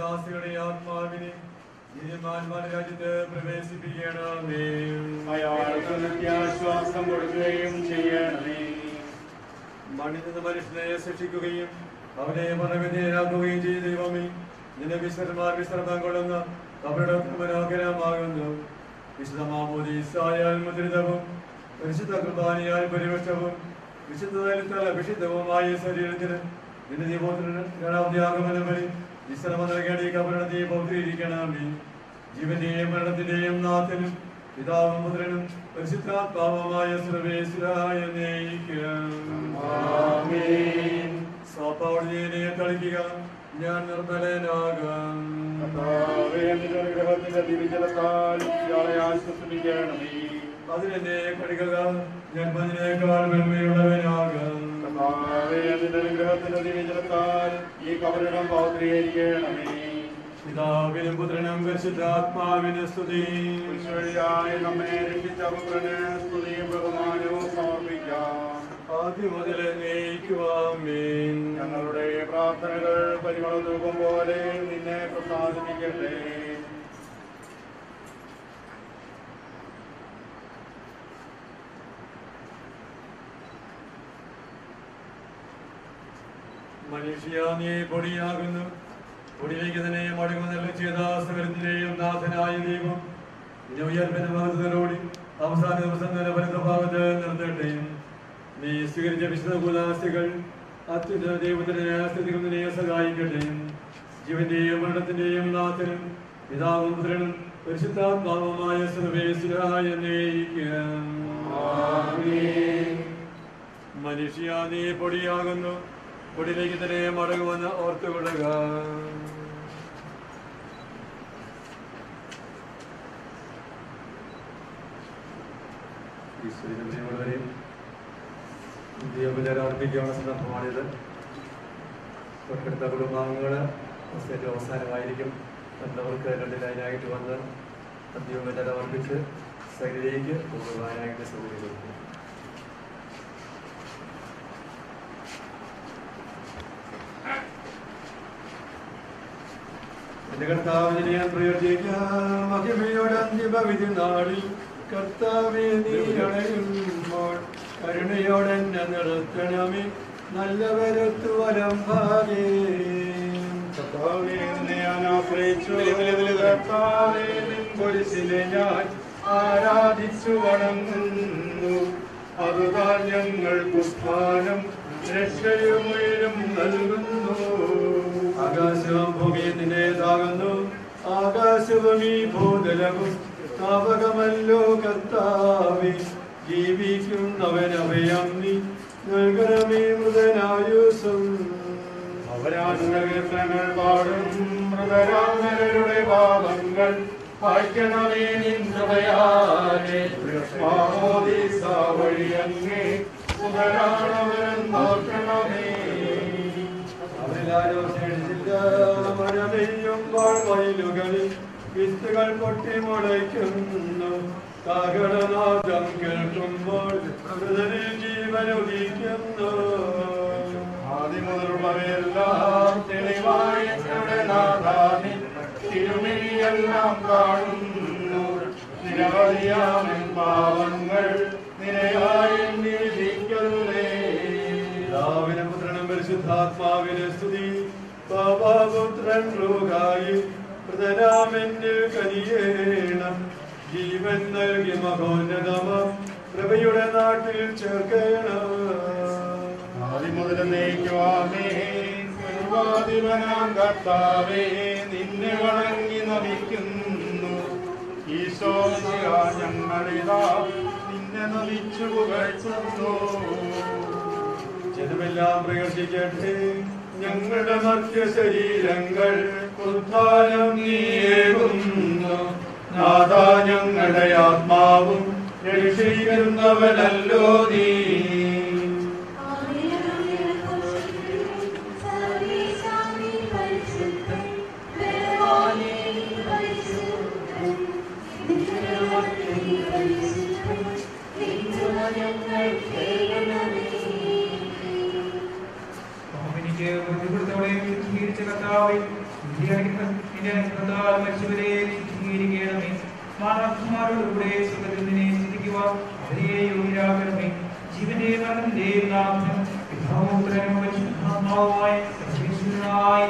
വിശ്വാസികളുടെ ആത്മാവിനെ നീതിമാന്മാരുടെ രാജ്യത്ത് പ്രവേശിപ്പിക്കണമേ. അയാൾക്ക് നിത്യാശ്വാസം കൊടുക്കുകയും ചെയ്യണമേ. മണ്ണിൽ നിന്ന് മനുഷ്യനെ ശിക്ഷിക്കുകയും അവനെ മരണവിധേയരാക്കുകയും ചെയ്ത ദൈവമേ, നിന്റെ വിശ്വന്മാർ വിശ്രമം കൊള്ളുന്ന അവരുടെ മനോഹരമാകുന്നു. വിശുദ്ധ മാമോദീസായാൽ മുദ്രിതവും പരിശുദ്ധ കുർബാനയാൽ പരിവൃഷ്ടവും വിശുദ്ധ വിശുദ്ധവുമായ ശരീരത്തിന് നിന്റെ ദീപോത്രി ആഗമനം വഴി വിശ്രമം നൽകേണ്ട ഈ കബരണത്തെ പൗത്രീകരിക്കണമേ. ജീവന്റെയും മരണത്തിന്റെയും നാഥനും പിതാവും പുത്രനും പരിശുദ്ധാത്മാവുമായ സർവേശ്വരായ സാപ്പാവടിയെ തളിക്കുക, ഞാൻ നിർമ്മലനാകാം. അനുഗ്രഹത്തിന്റെ ദിവ്യജലത്താൽ ഇയാളെ ആശ്വസിപ്പിക്കണമേ. അതിനെന്നെ കഴുകുക, ഞാൻ പതിനേക്കാൾ വെണ്മയുള്ളവനാകാം. അനുഗ്രഹത്തിന്റെ ദിവ്യജലത്താൽ ഈ കബറിടം പൗത്രീകരിക്കണമേ. പിതാവിനും പുത്രനും പരിശുദ്ധാത്മാവിന് സ്തുതി. വഴിയായി നമ്മെ രക്ഷിച്ച പുത്രന് സ്തുതിയും ബഹുമാനവും സമർപ്പിക്കാം. ആദ്യം മുതൽ നയിക്കുവാമേൻ. ഞങ്ങളുടെ പ്രാർത്ഥനകൾ പരിമള ധൂപം പോലെ നിന്നെ പ്രസാദിപ്പിക്കട്ടെ. മനുഷ്യ നീ പൊടിയാകുന്നു, പൊടിയിലേക്ക് തന്നെ മടങ്ങുന്ന ചെയ്ത സകലത്തിന്റെയും നാഥനായ ദൈവം നിന്റെ ഉയർപ്പിന്റെ മഹത്വത്തോടി അവസാന ദിവസം തന്നെ ഫലഭാവത്ത് നിർത്തട്ടെ. നീ സ്വീകരിച്ച വിശുദ്ധ കൂദാശകൾ അത്യുന്നത ദൈവത്തിന്റെ സ്ഥിതികൾ നിന്നെ സഹായിക്കട്ടെ. ജീവന്റെയും മരണത്തിന്റെയും നാഥനും പിതാവും പുത്രനും പരിശുദ്ധാത്മാവുമായ സർവേശ്വരായ മനുഷ്യ നീ പൊടിയാകുന്നു, പൊടിയിലേക്ക് തന്നെ മടങ്ങുമെന്ന് ഓർത്തുകൊള്ളുക. ഈശ്വരനെയും ദൈവപൂജ അർപ്പിക്കാനുള്ള സന്ദർഭമാണിത്. തൊട്ടടുത്ത കുടുംബാംഗങ്ങൾ ഏറ്റവും അവസാനമായിരിക്കും. എല്ലാവർക്ക് 2 ലൈനായിട്ട് വന്ന് ദൈവപൂജ അർപ്പിച്ച് സൈഡിലേക്ക് പോകുവാനായിട്ട് സൗകര്യം. എന്റെ കർത്താവിനെ ഞാൻ പ്രയോജിക്കാം. മഹിമയോടെ അന്തിമവിധി നാളിൽ കർത്താവെ നീ അണയുമ്പോൾ കരുണയോടെ എന്നെ നിർത്തണമേ. നല്ലവരത്തു വരം ഭാഗേ കർത്താവേ നിന്നെ ഞാൻ ആശ്രയിച്ചു. കർത്താവേ നിൻ കുരിശിനെ ഞാൻ ആരാധിച്ചു വണങ്ങുന്നു. അതുതാൻ ഞങ്ങൾക്ക് സ്ഥാനം രക്ഷയും ഉയരും നൽകുന്നു. ആകാശവും ഭൂമിയും നിന്റേതാകുന്നു, ആകാശവും ഈ ഭൂതലവും സ്ഥാപകമല്ലോ കർത്താവേ. ജീവിക്കുന്നവനഭയം നീ നൽകണമേ മൃതനായുസം. അവരാനുഗ്രഹങ്ങൾ പാടും മൃതരാമരുടെ പാപങ്ങൾ വായിക്കണമേ നിന്ദയാലേ. മാമോദീസ വഴി അങ്ങേ സുതരാണവൻ നോക്കണമേ. അവരെല്ലാരും ക്ഷണിച്ചില്ല, മഴ പെയ്യുമ്പോൾ വയലുകളിൽ വിത്തുകൾ പൊട്ടി മുളയ്ക്കുന്നു. കാഹളനാദം കേൾക്കുമ്പോൾ മൃതരിൽ ജീവനുദിക്കുന്നു. ആദ്യം മുതലുള്ളവയെല്ലാം തെളിവായി നാഥാനി തിരുമിഴിയെല്ലാം കാണുന്നു. നിരവധിയാമൻ പാവങ്ങൾ നിരയായി നിരീക്ഷിക്കല്ലേ. പിതാവിനും പുത്രനും പരിശുദ്ധാത്മാവിന് സ്തുതി. പാപപുത്രൻ റൂഹായി പ്രതരാമെന്നിൽ കനിയേണം. ജീവൻ നൽകി മഹോന്നതമ പ്രഭയുടെ നാട്ടിൽ ചേർക്കണം. ആദ്യം മുതൽ നയിക്കുവാമേ. സർവാധിപനാം കർത്താവേ നിന്നെ വണങ്ങി നമിക്കുന്നു. ഈശോ ഞങ്ങളിതാ നിന്നെ നമിച്ചു പുകഴ്ത്തുന്നു. ജനമെല്ലാം പ്രകർഷിക്കട്ടെ ഞങ്ങളുടെ മർത്യ ശരീരങ്ങൾ ഉദ്ധാനം നീയേകുന്നു. നാഥാ ഞങ്ങളുടെ ആത്മാവും രക്ഷിക്കുന്നവനല്ലോ നീ. എനിക്ക് ബുദ്ധിമുട്ടോടെയും കീഴിച്ച കർത്താവേ മരിച്ചവരെ ശുദ്ധീകരിക്കണമേ. മാതാപിതാക്കളോടുകൂടെ സുഖത്തിൽ നിന്നെ സ്തുതിക്കുവാൻ അവരെ യോഗ്യരാക്കണമേ. ജീവന്റെ മരണത്തിന്റെയും നാഥനും പിതാവും പുത്രനും പരിശുദ്ധാത്മാവുമായ സർവ്വേശ്വരനായ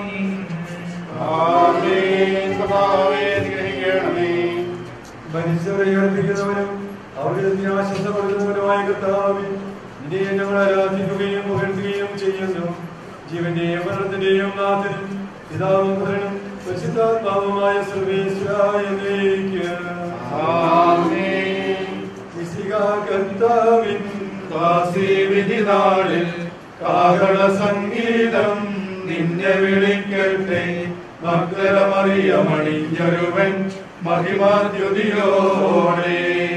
മനുഷ്യരെ ഉയർപ്പിക്കുന്നവനും അവരുടെ ആശംസ കൊടുക്കുന്നവനുമായ കർത്താവേ, നിന്നെ ഞങ്ങൾ ആരാധിക്കുകയും പുകഴ്ത്തുകയും ചെയ്യുന്നു. ജീവന്റെയും മരണത്തിന്റെയും നാഥനും പിതാവും പുത്രനും പരിശുദ്ധാത്മാവുമായ സർവ്വേശ്വരായ കർത്താവിൻ വിധിനാളിൽ കാഹള സംഗീതം നിന്നെ വിളിക്കട്ടെ. മഗ്ദലമറിയമണിഞ്ഞൊരുവൻ മഹിമാദ്യുതിയോടെ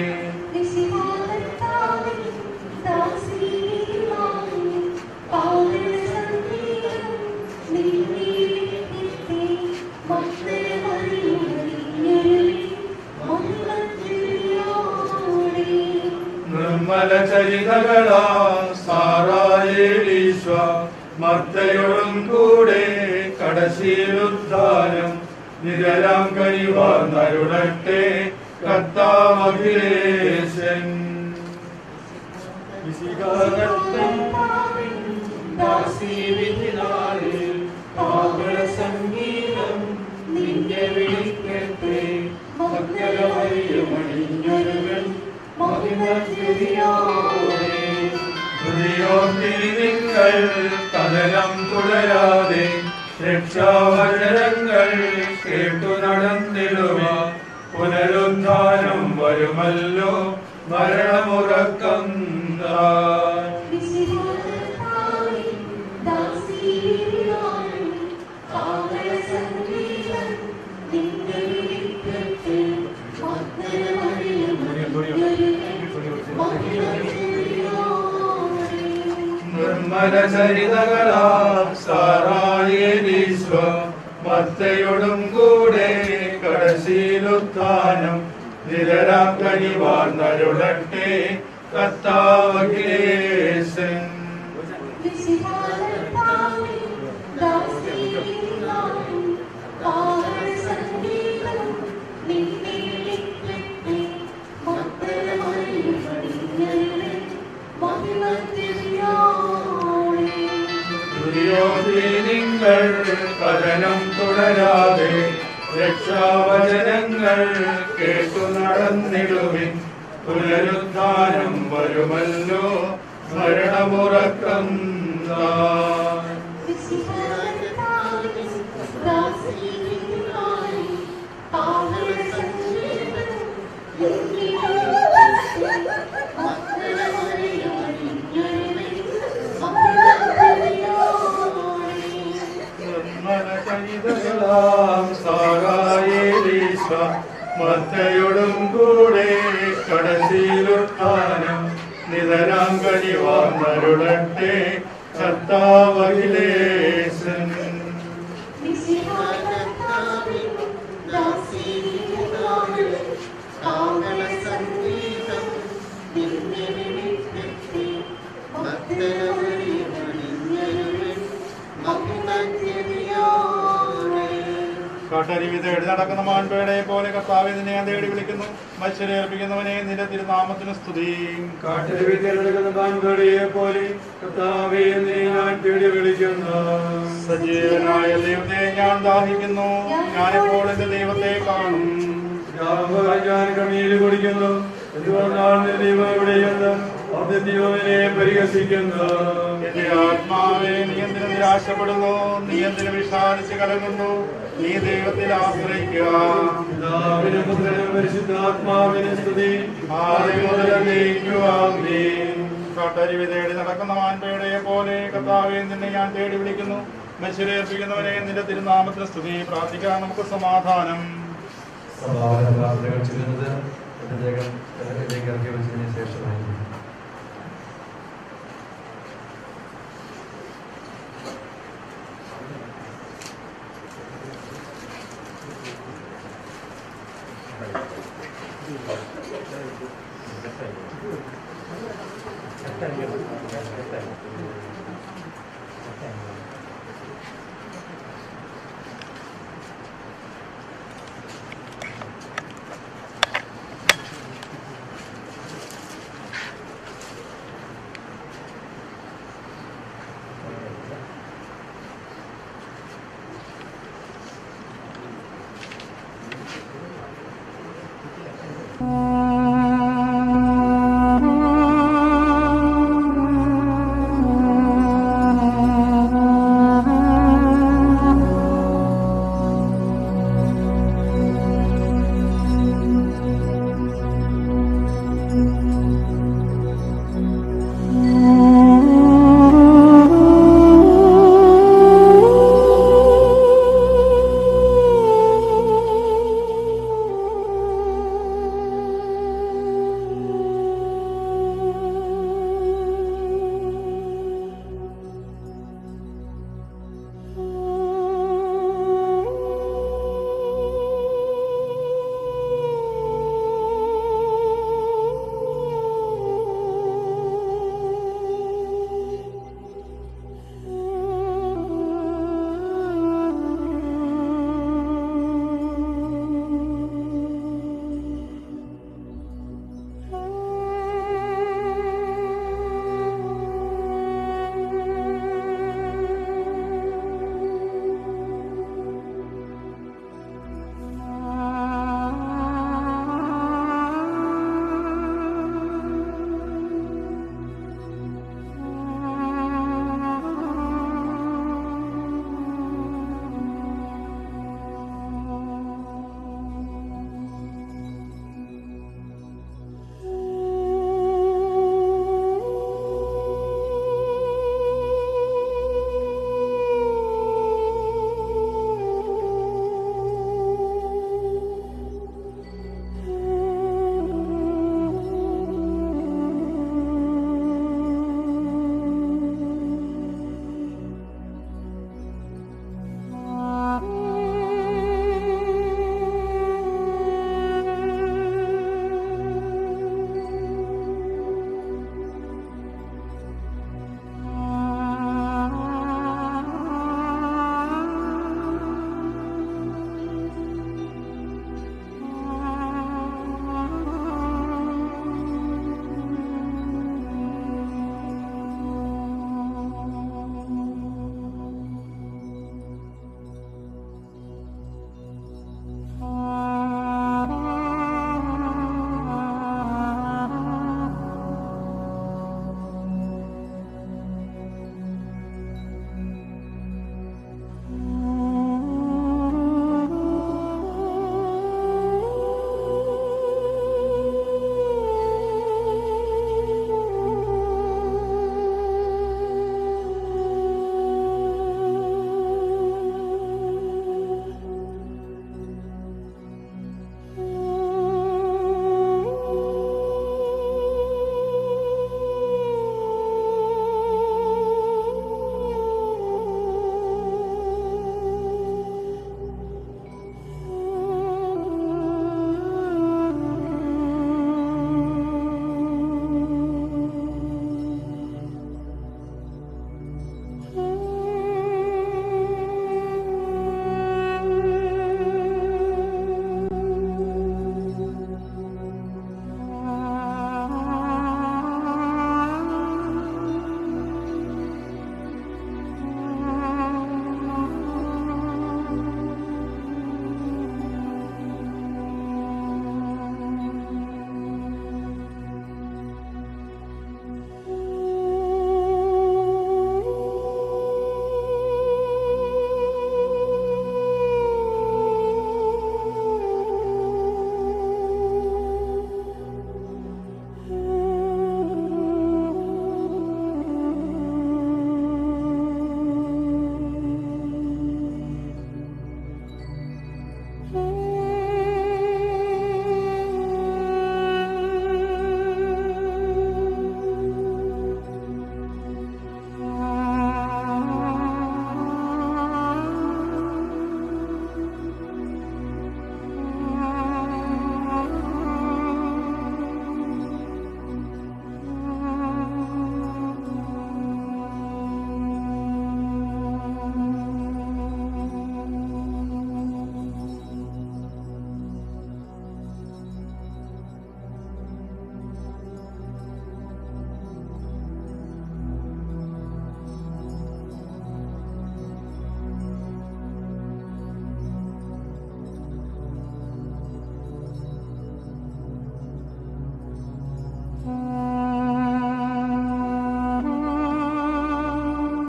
നിർമ്മല ചരിതകളാ സാറായേലീശ്വ മർത്തയോടും കൂടെ കടശീലുദ്ധാനം നിരലാം കനിവാർന്നരുളട്ടെ കർത്താവഖിലേശൻ. സംഗീതം നിന്നെ വിളിക്കട്ടെ. മഗ്ദലമറിയമണിഞ്ഞൊരുവൻ നിങ്ങൾ കഥനം തുടരാതെ രക്ഷാവചനങ്ങൾ കേട്ടു നടന്നിടുക. പുനരുദ്ധാനം വരുമല്ലോ മരണമുറക്കം. നിർമ്മല ചരിതകളാ സാറായേലീശ്വ മർത്തയോടും കൂടെ കടശീലുദ്ധാനം നിരലാം കനിവാർന്നരുളട്ടെ കർത്താവഖിലേശൻ. നിങ്ങൾ കഥനം തുടരാതെ രക്ഷാവചനങ്ങൾ കേട്ടു നടന്നിടുവിൻ. പുനരുദ്ധാനം വരുമല്ലോ മരണമുറക്കം. മർത്തയോടും കൂടെ കടശീലുദ്ധാനം നിതരാം കനിവാർന്നരുളട്ടെ കർത്താവഖിലേശൻ. കാട്ടരുവിത എഴുതി നടക്കുന്ന മാൻപേടെ പോലെ കർത്താവെ നിന്നെ ഞാൻ തേടി വിളിക്കുന്നു. മത്സരം ഏൽപ്പിക്കുന്നവനെ നിന്റെ തിരുനാമത്തിന് സ്തുതി. കാട്ടരുവിത നടക്കുന്ന മാൻപേടയെ പോലെ കർത്താവെ നിന്നെ ഞാൻ തേടി വിളിക്കുന്നു. സജീവനായ ദൈവത്തെ ഞാൻ ദാഹിക്കുന്നു. ഞാനിപ്പോൾ എന്റെ ദൈവത്തെ കാണും. ഞാൻ കണ്ണീര് കുടിക്കുന്നു. എന്തുകൊണ്ടാണ് ദൈവം ഇവിടെയെന്ന് അവന്റെ ദൈവനെ പരിഹസിക്കുന്നു. എന്റെ ആത്മാവെ നീ എന്തിനു നിരാശപ്പെടുന്നു? നീ എന്തിനു വിഷാദിച്ച് കലങ്ങുന്നു? നീ ദൈവത്തിൽ ആശ്രയിക്കുക. പിതാവിനും പുത്രനും പരിശുദ്ധാത്മാവിനും സ്തുതി ആദ്യം മുതൽ ആമേൻ. കാട്ടരുവി തേടി നടക്കുന്ന മാൻപേടെ പോലെ കർത്താവെ നിന്നെ ഞാൻ തേടി വിളിക്കുന്നു. മത്സരേൽപ്പിക്കുന്നവനെ നിന്റെ തിരുനാമത്തിന് സ്തുതി. പ്രാർത്ഥിക്കാൻ നമുക്ക് സമാധാനം. പ്രാർത്ഥനകൾ ചെയ്യുന്നത് പ്രത്യേകം ഇറക്കി വെച്ചതിന് ശേഷമായിരിക്കും.